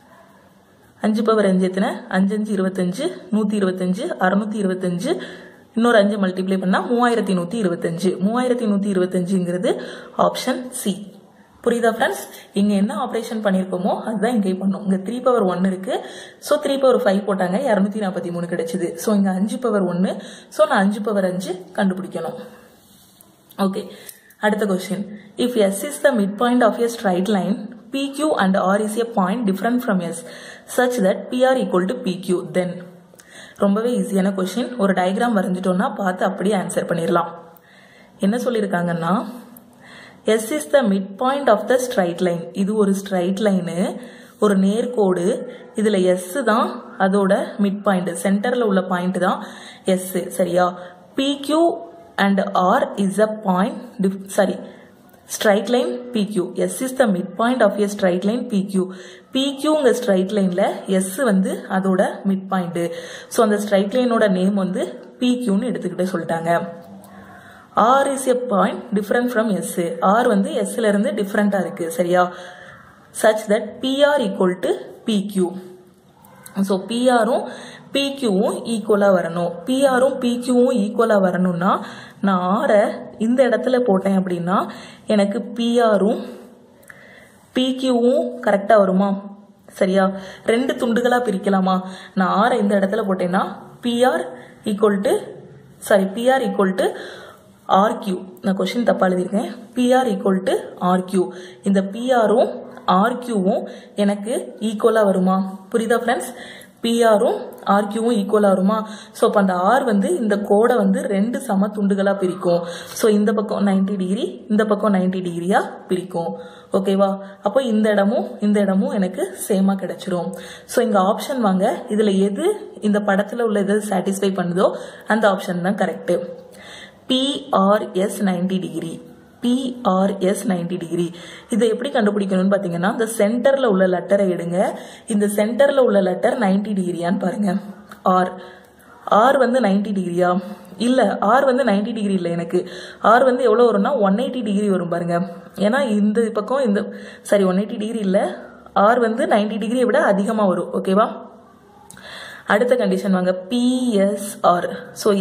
Speaker 1: 5 பவர் 5 எத்தனை? 5 5 25, 125, 625. இன்னொரு 5 மல்டிப்ளை பண்ணா 3125. 3125ங்கிறது ஆப்ஷன் சி. புரியுதா ஃப்ரெண்ட்ஸ்? இங்க என்ன ஆபரேஷன் பண்ணிருக்கோமோ அதுதான் இங்கே பண்ணோம். இங்க 3 பவர் 1 இருக்கு. சோ 3 பவர் 5 போட்டாங்க 243 கிடைச்சது. சோ இங்க 5 பவர் 1. சோ நான் 5 பவர் 5 கண்டுபிடிக்கணும். ஓகே, அடுத்த question. If S is the midpoint of a straight line, PQ and R is a point different from S such that PR equal to PQ, then ரொம்பவே ஈஸியான question. ஒரு diagram வரைஞ்சிட்டோம்னா பார்த்து அப்படியே answer பண்ணிடலாம். என்ன சொல்லியிருக்காங்கன்னா S is the midpoint of the straight line. இது ஒரு straight line, ஒரு நேர்கோடு. இதுல S தான் அதோட மிட் பாயிண்ட், சென்டர்ல உள்ள பாயிண்ட் தான் S. சரியா? PQ and R is a point, straight line PQ. S is the midpoint of a straight line PQ. PQங்க straight lineல S வந்து அதோட மிட் பாயிண்ட். சோ அந்த straight lineோட நேம் வந்து PQன்னு எடுத்துக்கிட்டு சொல்லிட்டாங்க. R is a point different from S. R வந்து Sல இருந்து டிஃபரண்டா இருக்கு. சரியா? such that PR equal to PQ. So PRம் PQவும் ஈக்குவலா வரணும். PRம் PQவும் ஈக்குவலா வரணும்னா நான் R இந்த இடத்துல போட்டேன் அப்படின்னா எனக்கு PRம் PQவும் கரெக்டா வருமா? சரியா? ரெண்டு துண்டுகளா பிரிக்கலாமா? நான் R இந்த இடத்துல போட்டேன்னா PR equal to RQ. நான் क्वेश्चन தப்பா எழுதிருக்கேன். PR equal to RQ. இந்த PRம் RQவும் எனக்கு ஈக்குவலா வருமா? புரியுதா ஃப்ரெண்ட்ஸ்? PRம் RQவும் ஈக்குவலா வருமா? சோ அப்ப அந்த R வந்து இந்த கோடை வந்து ரெண்டு சம துண்டுகளா பிரிக்கும். சோ இந்த பக்கம் 90 டிகிரி, இந்த பக்கம் 90 டிகிரியா பிரிக்கும். ஓகேவா? அப்போ இந்த இடமும் எனக்கு சேமா கிடைச்சிரும். சோ இங்க ஆப்ஷன் வாங்க. இதுல எது இந்த படத்துல உள்ள எது சாட்டிஸ்ஃபை பண்ணுதோ அந்த ஆப்ஷன் தான் correct. PRS 90 degree. PRS 90 degree. இதை எப்படி கண்டுபிடிக்கணும்னு பாத்தீங்கன்னா இந்த சென்டர்ல உள்ள லெட்டரை எடுங்க. இந்த சென்டர்ல உள்ள லெட்டர் 90 டிகிரியான்னு பாருங்க. R வந்து 90 டிகிரியா? இல்ல, R வந்து 90 டிகிரி இல்ல. எனக்கு R வந்து எவ்வளவு வரும்னா 180 டிகிரி வரும் பாருங்க. ஏன்னா இந்த பக்கம் 180 டிகிரி இல்ல, R வந்து 90 டிகிரியை விட அதிகமா வரும். ஓகேவா? அடுத்த கண்டிஷன் வாங்க. PSR. சோ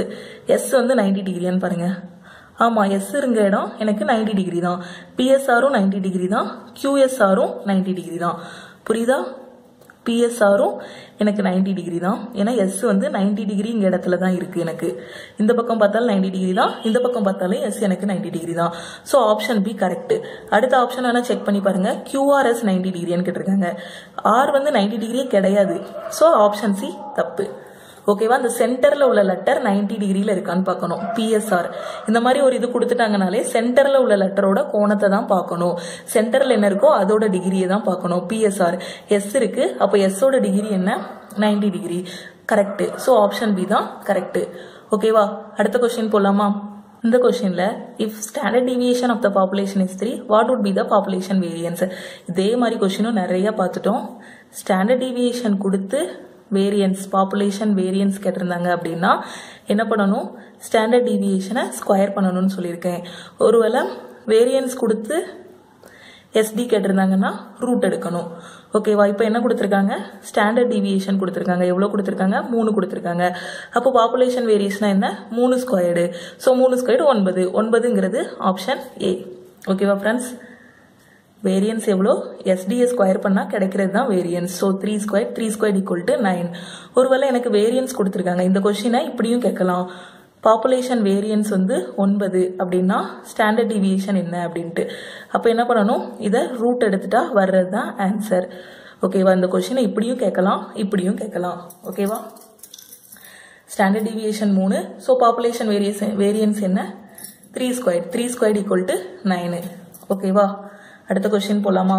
Speaker 1: S வந்து 90 டிகிரியான்னு பாருங்க. ஆமா, S இருங்க இடம் எனக்கு 90 டிகிரி தான். PSRம் 90 டிகிரி தான். QSRம் 90 டிகிரி தான். புரியுதா? PSRம் எனக்கு 90 டிகிரி தான். ஏன்னா S வந்து 90 டிகிரி இங்க இடத்துல தான் இருக்கு. எனக்கு இந்த பக்கம் பார்த்தாலும் 90 டிகிரி தான், இந்த பக்கம் பார்த்தாலும் S எனக்கு 90 டிகிரி தான். So option B correct. அடுத்த ஆப்ஷன் வேணா செக் பண்ணி பாருங்க. QRS 90 டிகிரின்னு கேட்டிருக்காங்க. R வந்து 90 டிகிரியே கிடையாது. சோ ஆப்ஷன் சி தப்பு. ஓகேவா? அந்த சென்டர்ல உள்ள லெட்டர் 90 டிகிரியில இருக்கான்னு பார்க்கணும். PSR இந்த மாதிரி ஒரு இது கொடுத்துட்டாங்கனாலே சென்டர்ல உள்ள லெட்டரோட கோணத்தை தான் பார்க்கணும். சென்டர்ல என்ன இருக்கோ அதோட டிகிரியை தான் பார்க்கணும். PSR S இருக்கு, அப்ப S ஓட டிகிரி என்ன? 90 degree. Correct. So option B தான் கரெக்ட். ஓகேவா? அடுத்த क्वेश्चन போலாமா? இந்த क्वेश्चनல if standard deviation of the population is 3, what would be the population variance? இதே மாதிரி क्वेश्चनும் நிறைய பார்த்துட்டோம். ஸ்டாண்டர்ட் டீவியேஷன் கொடுத்து வேரியன்ஸ், பாப்புலேஷன் வேரியன்ஸ் கேட்டிருந்தாங்க அப்படின்னா என்ன பண்ணணும்? ஸ்டாண்டர்ட் டீவியேஷனை ஸ்கொயர் பண்ணணும்னு சொல்லியிருக்கேன். ஒருவேளை வேரியன்ஸ் கொடுத்து SD கேட்டிருந்தாங்கன்னா ரூட் எடுக்கணும். ஓகேவா? இப்போ என்ன கொடுத்துருக்காங்க? ஸ்டாண்டர்ட் டீவியேஷன் கொடுத்துருக்காங்க. எவ்வளோ கொடுத்துருக்காங்க? 3 கொடுத்துருக்காங்க. அப்போ பாப்புலேஷன் வேரியேஷனா என்ன? 3 ஸ்கொயர்டு. So 3 squared 9. 9ங்கிறது ஆப்ஷன் ஏ. ஓகேவா ஃப்ரெண்ட்ஸ்? வேரியன்ஸ் எவ்வளோ? SDS ஸ்கொயர் பண்ணா கிடைக்கிறது தான் variance. So 3 square equal to 9. ஒருவேளை எனக்கு வேரியன்ஸ் கொடுத்துருக்காங்க. இந்த கொஸ்டினை இப்படியும் கேட்கலாம். பாப்புலேஷன் வேரியன்ஸ் வந்து 9 அப்படின்னா ஸ்டாண்டர்ட் டீவியேஷன் என்ன அப்படின்ட்டு. அப்போ என்ன பண்ணணும்? இதை ரூட் எடுத்துட்டா வர்றது தான் ஆன்சர். ஓகேவா? இந்த கொஸ்டினை இப்படியும் கேட்கலாம், இப்படியும் கேட்கலாம். ஓகேவா? Standard deviation 3. So population variance என்ன? 3 ஸ்கொயர் ஈக்குவல் டு 9. ஓகேவா? அடுத்த क्वेश्चन போலாமா?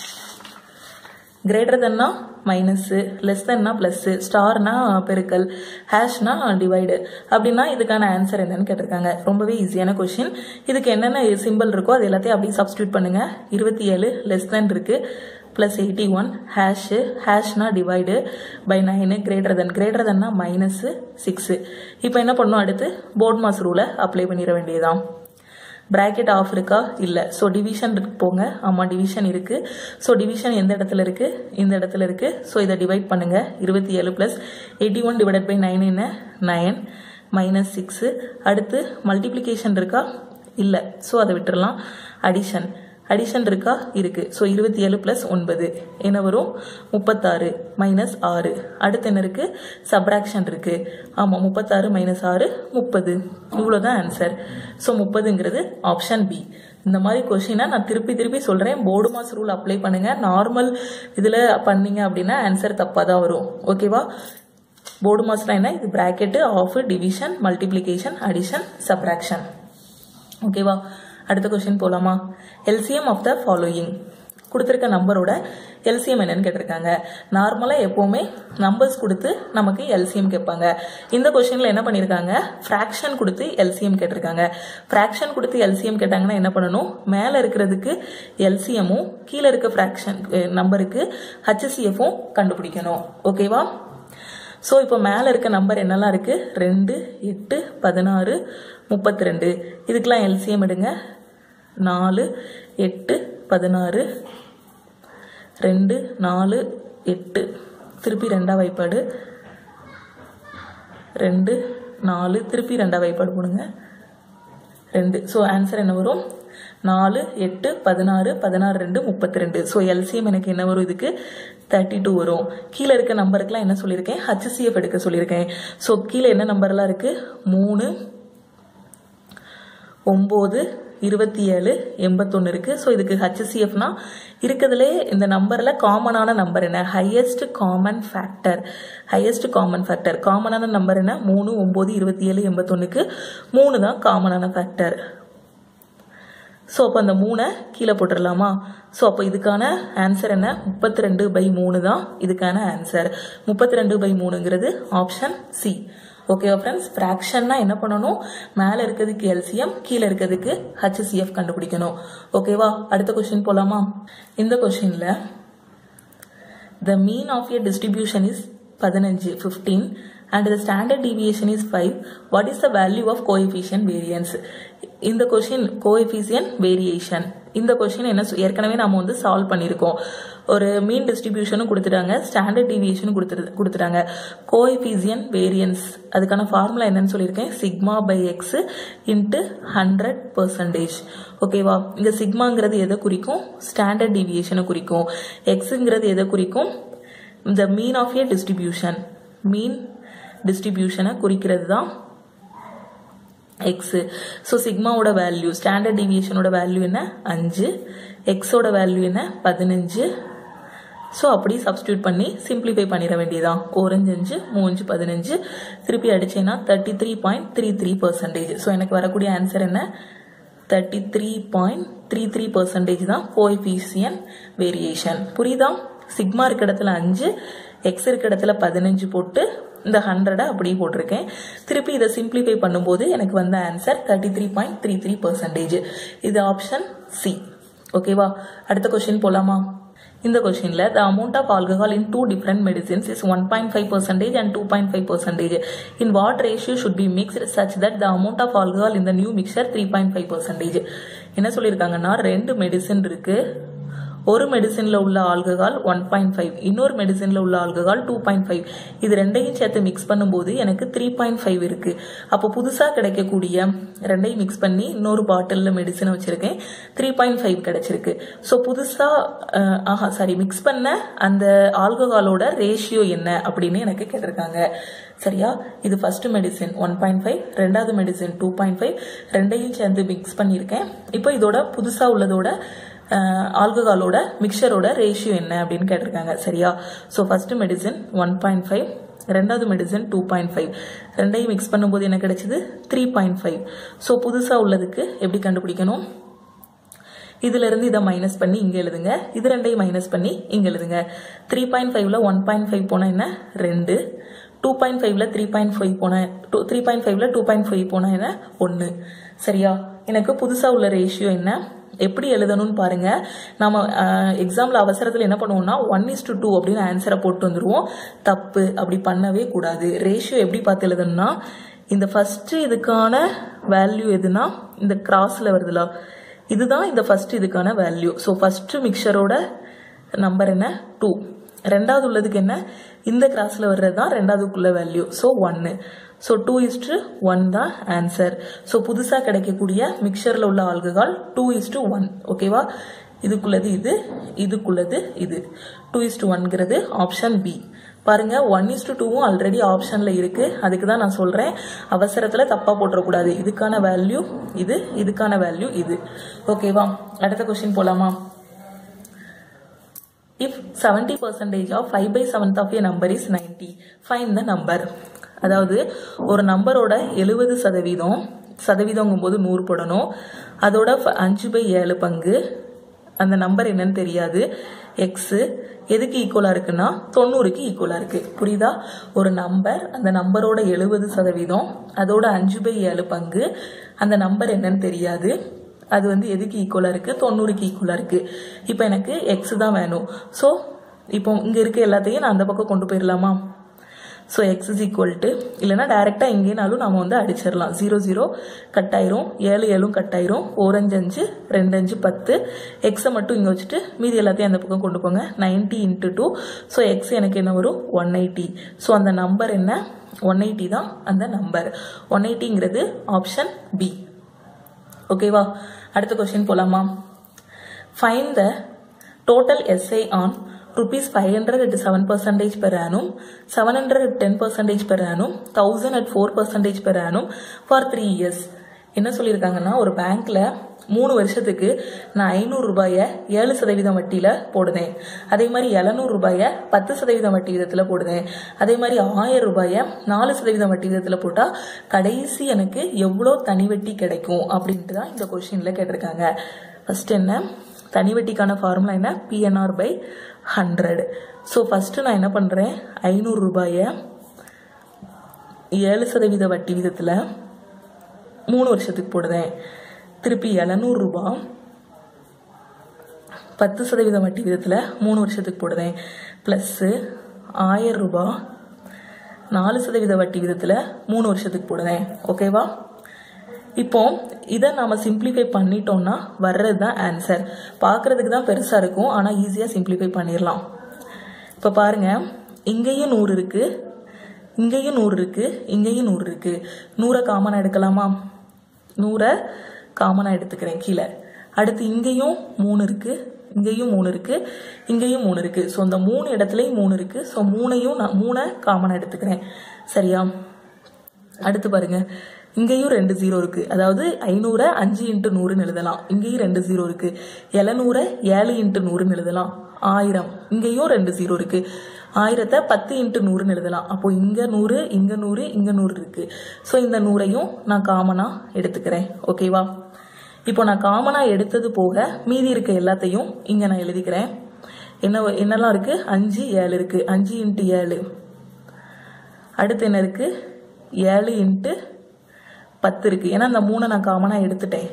Speaker 1: கிரேட்டர் தென்னா மைனஸ், லெஸ் தென்னா பிளஸ், ஸ்டார்னா பெருக்கல், ஹேஷ்னா டிவைடு அப்படின்னா இதுக்கான ஆன்சர் என்னன்னு கேட்டிருக்காங்க. ரொம்பவே ஈஸியான क्वेश्चन. இதுக்கு என்னென்ன சிம்பிள் இருக்கோ அது எல்லாத்தையும் அப்படியே சப்ஸ்டியூட் பண்ணுங்க. 27 லெஸ் தென் இருக்கு, பிளஸ் 81 ஹேஷ்னா டிவைடு பை 9, கிரேட்டர் தென்னா மைனஸ் 6. இப்போ என்ன பண்ணணும்? அடுத்து போர்ட் மாஸ் ரூலை அப்ளை பண்ணிட வேண்டியதான். பிராக்கெட் ஆஃப் இருக்கா? இல்ல. சோ டிவிஷன் போங்க. ஆமா, டிவிஷன் இருக்கு. சோ டிவிஷன் எந்த இடத்துல இருக்கு? இந்த இடத்துல இருக்கு. சோ இதை டிவைட் பண்ணுங்க. 27 பிளஸ் 81 டிவைடட் பை 9 என்ன? 9 -6. அடுத்து மல்டிப்ளிகேஷன் இருக்கா? இல்லை. ஸோ அதை விட்டுறலாம். அடிஷன் இருக்கா? இருக்கு. ஸோ 27 + 9 என்ன வரும்? 36 -6. அடுத்து என்ன இருக்கு? சப்ராக்ஷன் இருக்கு. ஆமாம், 36 - 6 30. இவ்வளோதான் ஆன்சர். ஸோ 30ங்கிறது ஆப்ஷன் பி. இந்த மாதிரி கொஷினை நான் திருப்பி சொல்கிறேன். போர்டு மாஸ் ரூல் அப்ளை பண்ணுங்க. நார்மல் இதில் பண்ணீங்க அப்படின்னா ஆன்சர் தப்பாக தான் வரும். ஓகேவா? போர்டு மாஸ்னா என்ன? இது bracket, of, division, multiplication, addition, subtraction. ஓகேவா? அடுத்த கொஸ்டின் போலாமா? LCM of the following. கொடுத்துருக்க நம்பரோட எல்சிஎம் என்னன்னு கேட்டிருக்காங்க. நார்மலாக எப்போவுமே நம்பர்ஸ் கொடுத்து நமக்கு எல்சிஎம் கேட்பாங்க. இந்த கொஸ்டினில் என்ன பண்ணியிருக்காங்க? ஃப்ராக்ஷன் கொடுத்து எல்சிஎம் கேட்டிருக்காங்க. ஃப்ராக்ஷன் கொடுத்து எல்சிஎம் கேட்டாங்கன்னா என்ன பண்ணணும்? மேலே இருக்கிறதுக்கு எல்சிஎம்மும் கீழே இருக்க ஃப்ராக்ஷன் நம்பருக்கு ஹச்சிஎஃப்பும் கண்டுபிடிக்கணும். ஓகேவா? ஸோ இப்போ மேலே இருக்க நம்பர் என்னெல்லாம் இருக்குது? 2, 8, 16, 32. இதுக்கெல்லாம் எல்சிஎம் எடுங்க. 4, 8, 16, 2, 4, 8. திருப்பி 2ஆம் வாய்ப்பாடு 2, 4. திருப்பி 2ஆம் வாய்ப்பாடு போடுங்க 2. ஸோ ஆன்சர் என்ன வரும்? 4, 8, 16, 16, 2, 32. ஸோ எல்சிஎம் எனக்கு என்ன வரும்? இதுக்கு 32 வரும். கீழே இருக்க நம்பருக்குலாம் என்ன சொல்லியிருக்கேன்? ஹச்சிஎஃப் எடுக்க சொல்லியிருக்கேன். ஸோ கீழே என்ன நம்பர்லாம் இருக்கு? 3, 9, 27, 81 இருக்கு. ஸோ இதுக்கு ஹச்சிஎஃப்னா இருக்கிறதுலே இந்த நம்பர்ல காமனான நம்பர் என்ன? Highest common factor. காமனான நம்பர் என்ன? 3, 9, 27, 81க்கு 3 தான் காமனான ஃபேக்டர். ஸோ அப்போ அந்த 3 கீழே போட்டுடலாமா? ஸோ அப்போ இதுக்கான ஆன்சர் என்ன? 32/3 தான் இதுக்கான ஆன்சர். 32/3ங்கிறது ஆப்ஷன் சி. ஓகேவா ஃப்ரெண்ட்ஸ்? ஃப்ராக்ஷன்னா என்ன பண்ணணும்? மேலே இருக்கிறதுக்கு எல்சிஎம், கீழே இருக்கிறதுக்கு ஹச்சிஎஃப் கண்டுபிடிக்கணும். ஓகேவா? அடுத்த கொஸ்டின் போலாமா? இந்த கொஸ்டின்ல the mean of a distribution is 15 and the standard deviation is 5. What is the value of coefficient variance? இந்த கொஸ்டின் கோஎஃபிஷியன்ட் வேரியேஷன். இந்த கொஸ்டின் என்ன ஏற்கனவே நம்ம வந்து சால்வ் பண்ணியிருக்கோம். ஒரு மீன் டிஸ்ட்ரிபியூஷனும் கொடுத்துட்டாங்க, ஸ்டாண்டர்ட் டிவியேஷனும் கொடுத்துட்டாங்க. கோஎஃபிஷியன்ட் வேரியன்ஸ் அதுக்கான ஃபார்முலா என்னன்னு சொல்லியிருக்கேன்? σ/x × 100%. ஓகேவா? இங்க சிக்மாங்கிறது எதை குறிக்கும்? ஸ்டாண்டர்ட் டிவியேஷனை குறிக்கும். எக்ஸுங்கிறது எதை குறிக்கும்? இந்த மீன் ஆஃப் ஏ டிஸ்ட்ரிபியூஷன், மீன் டிஸ்ட்ரிபியூஷனை குறிக்கிறது தான் எக்ஸ். ஸோ சிக்மாவோட வேல்யூ, ஸ்டாண்டர்ட் டிவியேஷனோட வேல்யூ என்ன? 5. எக்ஸோட வேல்யூ என்ன? 15. ஸோ அப்படி சப்ஸ்டியூட் பண்ணி சிம்பிளிஃபை பண்ணிட வேண்டியதான். 4 5 3 15. திருப்பி அடிச்சேன்னா 33.33%. ஸோ எனக்கு வரக்கூடிய ஆன்சர் என்ன? 33.33% தான் கோஎஃபிஷியன்ட் வேரியேஷன். புரியுதா? சிக்மா இருக்க இடத்துல 5, எக்ஸ் இருக்க இடத்துல 15 போட்டு இந்த 100 அப்படியே போட்டிருக்கேன். திருப்பி இதை சிம்பிளிஃபை பண்ணும்போது எனக்கு வந்த ஆன்சர் 33.33%. இது ஆப்ஷன் சி. ஓகேவா? அடுத்த கொஸ்டின் போலாமா? இந்த கொஸ்டின்ல the amount of alcohol in 2 different medicines is 1.5% and 2.5%. In what ratio should be mixed such that the amount of alcohol in the new mixture 3.5%? என்ன சொல்லியிருக்காங்கன்னா, 2 மெடிசின் இருக்கு. ஒரு மெடிசின்ல உள்ள ஆல்கஹால் 1.5, இன்னொரு மெடிசின்ல உள்ள ஆல்கஹால் 2.5. இது ரெண்டையும் சேர்த்து மிக்ஸ் பண்ணும்போது எனக்கு 3.5 இருக்கு. அப்போ புதுசா கிடைக்கக்கூடிய ரெண்டையும் மிக்ஸ் பண்ணி இன்னொரு பாட்டில்ல மெடிசினை வச்சிருக்கேன், 3.5 கிடைச்சிருக்கு. ஸோ புதுசா மிக்ஸ் பண்ண அந்த ஆல்கஹாலோட ரேஷியோ என்ன அப்படின்னு எனக்கு கேட்டிருக்காங்க. சரியா? இது ஃபர்ஸ்ட் மெடிசின் 1.5, ரெண்டாவது மெடிசின் 2.5, ரெண்டையும் சேர்ந்து மிக்ஸ் பண்ணியிருக்கேன். இப்போ இதோட புதுசா உள்ளதோட ஆல்கஹாலோட மிக்சரோட ரேஷியோ என்ன அப்படின்னு கேட்டிருக்காங்க. சரியா? ஸோ ஃபர்ஸ்ட் மெடிசின் 1.5, ரெண்டாவது மெடிசின் 2.5, ரெண்டையும் மிக்ஸ் பண்ணும்போது என்ன கிடைச்சது? 3.5. ஸோ புதுசா உள்ளதுக்கு எப்படி கண்டுபிடிக்கணும்? இதுல இருந்து இதை மைனஸ் பண்ணி இங்க எழுதுங்க, இது ரெண்டையும் மைனஸ் பண்ணி இங்க எழுதுங்க. 3.5ல 1.5 போனா என்ன? 2. 2.5ல 3.5 போனா 3.5ல 2.5 போனா என்ன? 1. சரியா? எனக்கு புதுசா உள்ள ரேஷியோ என்ன? எப்படி எழுதணும்னு பாருங்க. நம்ம எக்ஸாம்ல அவசரத்தில் என்ன பண்ணுவோம்னா 1:2 அப்படின்னு ஆன்சரை போட்டு வந்துருவோம். தப்பு, அப்படி பண்ணவே கூடாது. ரேஷியோ எப்படி பார்த்து எழுதணும்னா, இந்த ஃபர்ஸ்ட் இதுக்கான வேல்யூ எதுனா இந்த கிராஸ்ல வருதுல, இதுதான் இந்த ஃபர்ஸ்ட் இதுக்கான வேல்யூ. ஸோ ஃபர்ஸ்ட் மிக்சரோட நம்பர் என்ன? 2. ரெண்டாவது உள்ளதுக்கு என்ன, இந்த கிராஸில் வர்றது தான் ரெண்டாவதுக்குள்ள வேல்யூ. ஸோ 1. ஸோ 2:1 தான் ஆன்சர். ஸோ புதுசாக கிடைக்கக்கூடிய மிக்சரில் உள்ள ஆல்கஹால் 2:1. ஓகேவா? இதுக்குள்ளது இது, இதுக்குள்ளது இது. 2:1ங்கிறது ஆப்ஷன் பி. பாருங்க 1:2வும் ஆல்ரெடி ஆப்ஷன்ல இருக்கு. அதுக்கு தான் நான் சொல்றேன், அவசரத்துல தப்பா போட்டுறக்கூடாது. இதுக்கான வேல்யூ இது, இதுக்கான வேல்யூ இது. ஓகேவா? அடுத்த கொஸ்டின் போலாமா? If 70% of 5/7 of a number is 90, find the number. அதாவது ஒரு நம்பரோட 70%, சதவீதங்கும்போது 100 போடணும். அதோட 5/7 பங்கு, அந்த நம்பர் என்னன்னு தெரியாது. எக்ஸ் எதுக்கு ஈக்குவலா இருக்குன்னா 90க்கு ஈக்குவலா இருக்கு. புரியுதா? ஒரு நம்பர், அந்த நம்பரோட 70%, அதோட 5/7 பங்கு, அந்த நம்பர் என்னன்னு தெரியாது. அது வந்து எதுக்கு ஈக்குவலா இருக்கு? 90க்கு ஈக்குவலா இருக்கு. இப்போ எனக்கு எக்ஸ் தான் வேணும். ஸோ இப்போ இங்க இருக்க எல்லாத்தையும் நான் அந்த பக்கம் கொண்டு போயிடலாமா? So X is equal to, இல்லைன்னா டைரக்டா எங்கேனாலும் நம்ம வந்து அடிச்சிடலாம். 0 0 கட் ஆயிரும், 7 7 கட் ஆயிரும், 4 5 5 2 5 10. எக்ஸை மட்டும் இங்க வச்சுட்டு மீதி எல்லாத்தையும் அந்த பக்கம் கொண்டு போங்க. 90 × 2. ஸோ எக்ஸ் எனக்கு என்ன வரும்? 180. ஸோ அந்த நம்பர் என்ன? 180 தான் அந்த நம்பர். 180ங்கிறது option B. ஓகேவா? அடுத்த கொஸ்டின் போலாமா? Find the total SI on ₹500 at 7% per annum, 700 at 10% per annum, 1000 at 4% per annum for 3 years. என்ன சொல்லியிருக்காங்கன்னா, ஒரு பேங்க்ல 3 வருஷத்துக்கு நான் 500 ரூபாயை 7% வட்டியில போடுதேன். அதே மாதிரி 700 ரூபாயை 10% வட்டி விதத்துல போடுதேன். அதே மாதிரி 1000 ரூபாயை 4% வட்டி விதத்துல போட்டா கடைசி எனக்கு எவ்வளோ தனி வட்டி கிடைக்கும் அப்படின்ட்டு தான் இந்த கொஸ்டின்ல கேட்டிருக்காங்க. ஃபர்ஸ்ட் என்ன, தனி வட்டிக்கான ஃபார்முலா என்ன? PNR/100. ஸோ ஃபர்ஸ்ட் நான் என்ன பண்றேன், 500 ரூபாயை 7% வட்டி விதத்துல 3 வருஷத்துக்கு போடுதேன். திருப்பி 700 ரூபாய் 10% வட்டி விதத்துல 3 வருஷத்துக்கு போடுதேன். பிளஸ் 1000 ரூபாய் 4% வட்டி விதத்துல 3 வருஷத்துக்கு போடுதேன். ஓகேவா? இப்போ இதை நாம சிம்பிளிஃபை பண்ணிட்டோம்னா வர்றது தான் ஆன்சர். பார்க்கறதுக்கு தான் பெருசா இருக்கும், ஆனா ஈஸியா சிம்பிளிஃபை பண்ணிடலாம். இப்ப பாருங்க, இங்கேயும் 100 இருக்கு, இங்கேயும் 100 இருக்கு, இங்கேயும் 100 இருக்கு. 100 காமனா எடுக்கலாமா? 100 காமனா எடுத்துக்கிறேன் கீழே. அடுத்து இங்கேயும் 3 இருக்கு, இங்கேயும் 3 இருக்கு, இங்கேயும் 3 இருக்கு. ஸோ இந்த 3 இடத்துலயும் 3 இருக்கு. ஸோ 3ஐயும் நான் 3 காமனா எடுத்துக்கிறேன். சரியா? அடுத்து பாருங்க, இங்கேயும் 2 0 இருக்கு. அதாவது 500 5 × 100ன்னு எழுதலாம். இங்கேயும் 2 0 இருக்கு. 700 7 × 100ன்னு எழுதலாம். 1000 இங்கேயும் 2 0 இருக்கு. 1000 10 × 100ன்னு எழுதலாம். அப்போ இங்க 100, இங்க 100, இங்க 100 இருக்கு. ஸோ இந்த 100ஐயும் நான் காமனா எடுத்துக்கிறேன். ஓகேவா? இப்போ நான் காமனா எடுத்தது போக மீதி இருக்க எல்லாத்தையும் இங்க நான் எழுதிக்கிறேன். என்னெல்லாம் இருக்கு? 5 7 இருக்கு. 5 × 7. அடுத்து என்ன இருக்கு? 7 × 10 இருக்கு. ஏன்னா இந்த 3 நான் காமனா எடுத்துட்டேன்.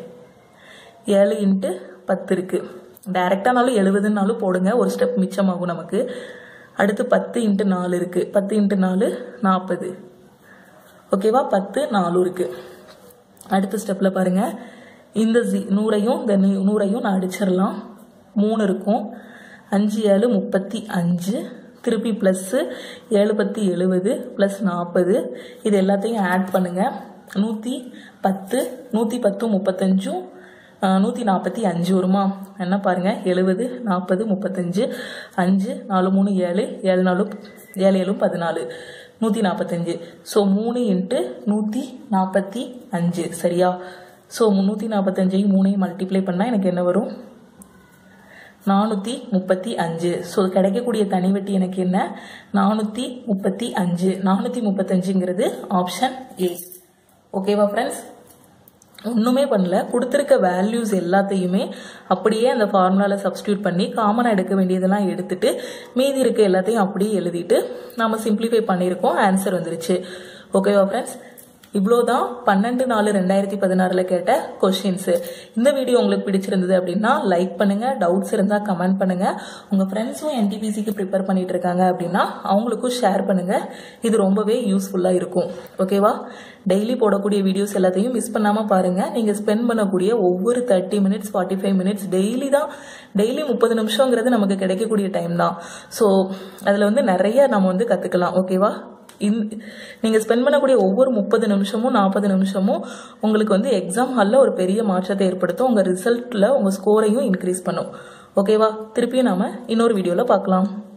Speaker 1: 7 × 10 இருக்கு. டைரக்டானாலும் 70னாலும் போடுங்க, ஒரு ஸ்டெப் மிச்சமாகும் நமக்கு. அடுத்து 10 × 4 இருக்கு. 10 × 4 40. ஓகேவா? 10 4 இருக்கு. அடுத்த ஸ்டெப்ல பாருங்க, இந்த 100ஐயும் இந்த 100ஐயும் நான் அடிச்சிடலாம். 3 இருக்கும். 5 7 35. திருப்பி பிளஸ் 7 10 70 பிளஸ் 40. இது எல்லாத்தையும் ஆட் பண்ணுங்க. 110 110 35 145 வருமா? என்ன பாருங்க, 70 40 35 5 4 3 7 7 4 7 7 14 145. ஸோ 3 × 145. சரியா? ஸோ 145ஐயும் 3ஐயும் மல்டிப்ளை பண்ணா எனக்கு என்ன வரும்? 435. ஸோ கிடைக்கக்கூடிய தனி வட்டி எனக்கு என்ன? 435. 435ங்கிறது ஆப்ஷன் ஏ. ஓகேவா ஃப்ரெண்ட்ஸ்? ஒண்ணுமே பண்ணல, கொடுத்திருக்க வேல்யூஸ் எல்லாத்தையுமே அப்படியே அந்த ஃபார்முலால சப்ஸ்டியூட் பண்ணி காமனா எடுக்க வேண்டியதெல்லாம் எடுத்துட்டு மீதி இருக்க எல்லாத்தையும் அப்படியே எழுதிட்டு நாம சிம்பிளிஃபை பண்ணியிருக்கோம். ஆன்சர் வந்துருச்சு. ஓகேவா ஃப்ரெண்ட்ஸ்? இவ்வளோதான் 12/4/2016 கேட்ட கொஸ்டின்ஸ். இந்த வீடியோ உங்களுக்கு பிடிச்சிருந்தது அப்படின்னா லைக் பண்ணுங்க, டவுட்ஸ் இருந்தா கமெண்ட் பண்ணுங்க. உங்க ஃப்ரெண்ட்ஸும் என்டிபிசிக்கு ப்ரிப்பேர் பண்ணிட்டு இருக்காங்க அப்படின்னா அவங்களுக்கும் ஷேர் பண்ணுங்க. இது ரொம்பவே யூஸ்ஃபுல்லா இருக்கும். ஓகேவா? டெய்லி போடக்கூடிய வீடியோஸ் எல்லாத்தையும் மிஸ் பண்ணாம பாருங்க. நீங்க ஸ்பெண்ட் பண்ணக்கூடிய ஒவ்வொரு 30 மினிட்ஸ் 45 மினிட்ஸ் டெய்லி 30 நிமிஷங்கிறது நமக்கு கிடைக்கக்கூடிய டைம் தான். ஸோ அதுல நிறைய நம்ம கத்துக்கலாம். ஓகேவா? நீங்க ஸ்பெண்ட் பண்ணக்கூடிய ஒவ்வொரு 30 நிமிஷமும் 40 நிமிஷமும் உங்களுக்கு எக்ஸாம் ஹாலில் ஒரு பெரிய மாற்றத்தை ஏற்படுத்தும். உங்க ரிசல்ட்ல உங்க ஸ்கோரையும் இன்க்ரீஸ் பண்ணும். ஓகேவா? திருப்பியும் நாம இன்னொரு வீடியோல பார்க்கலாம்.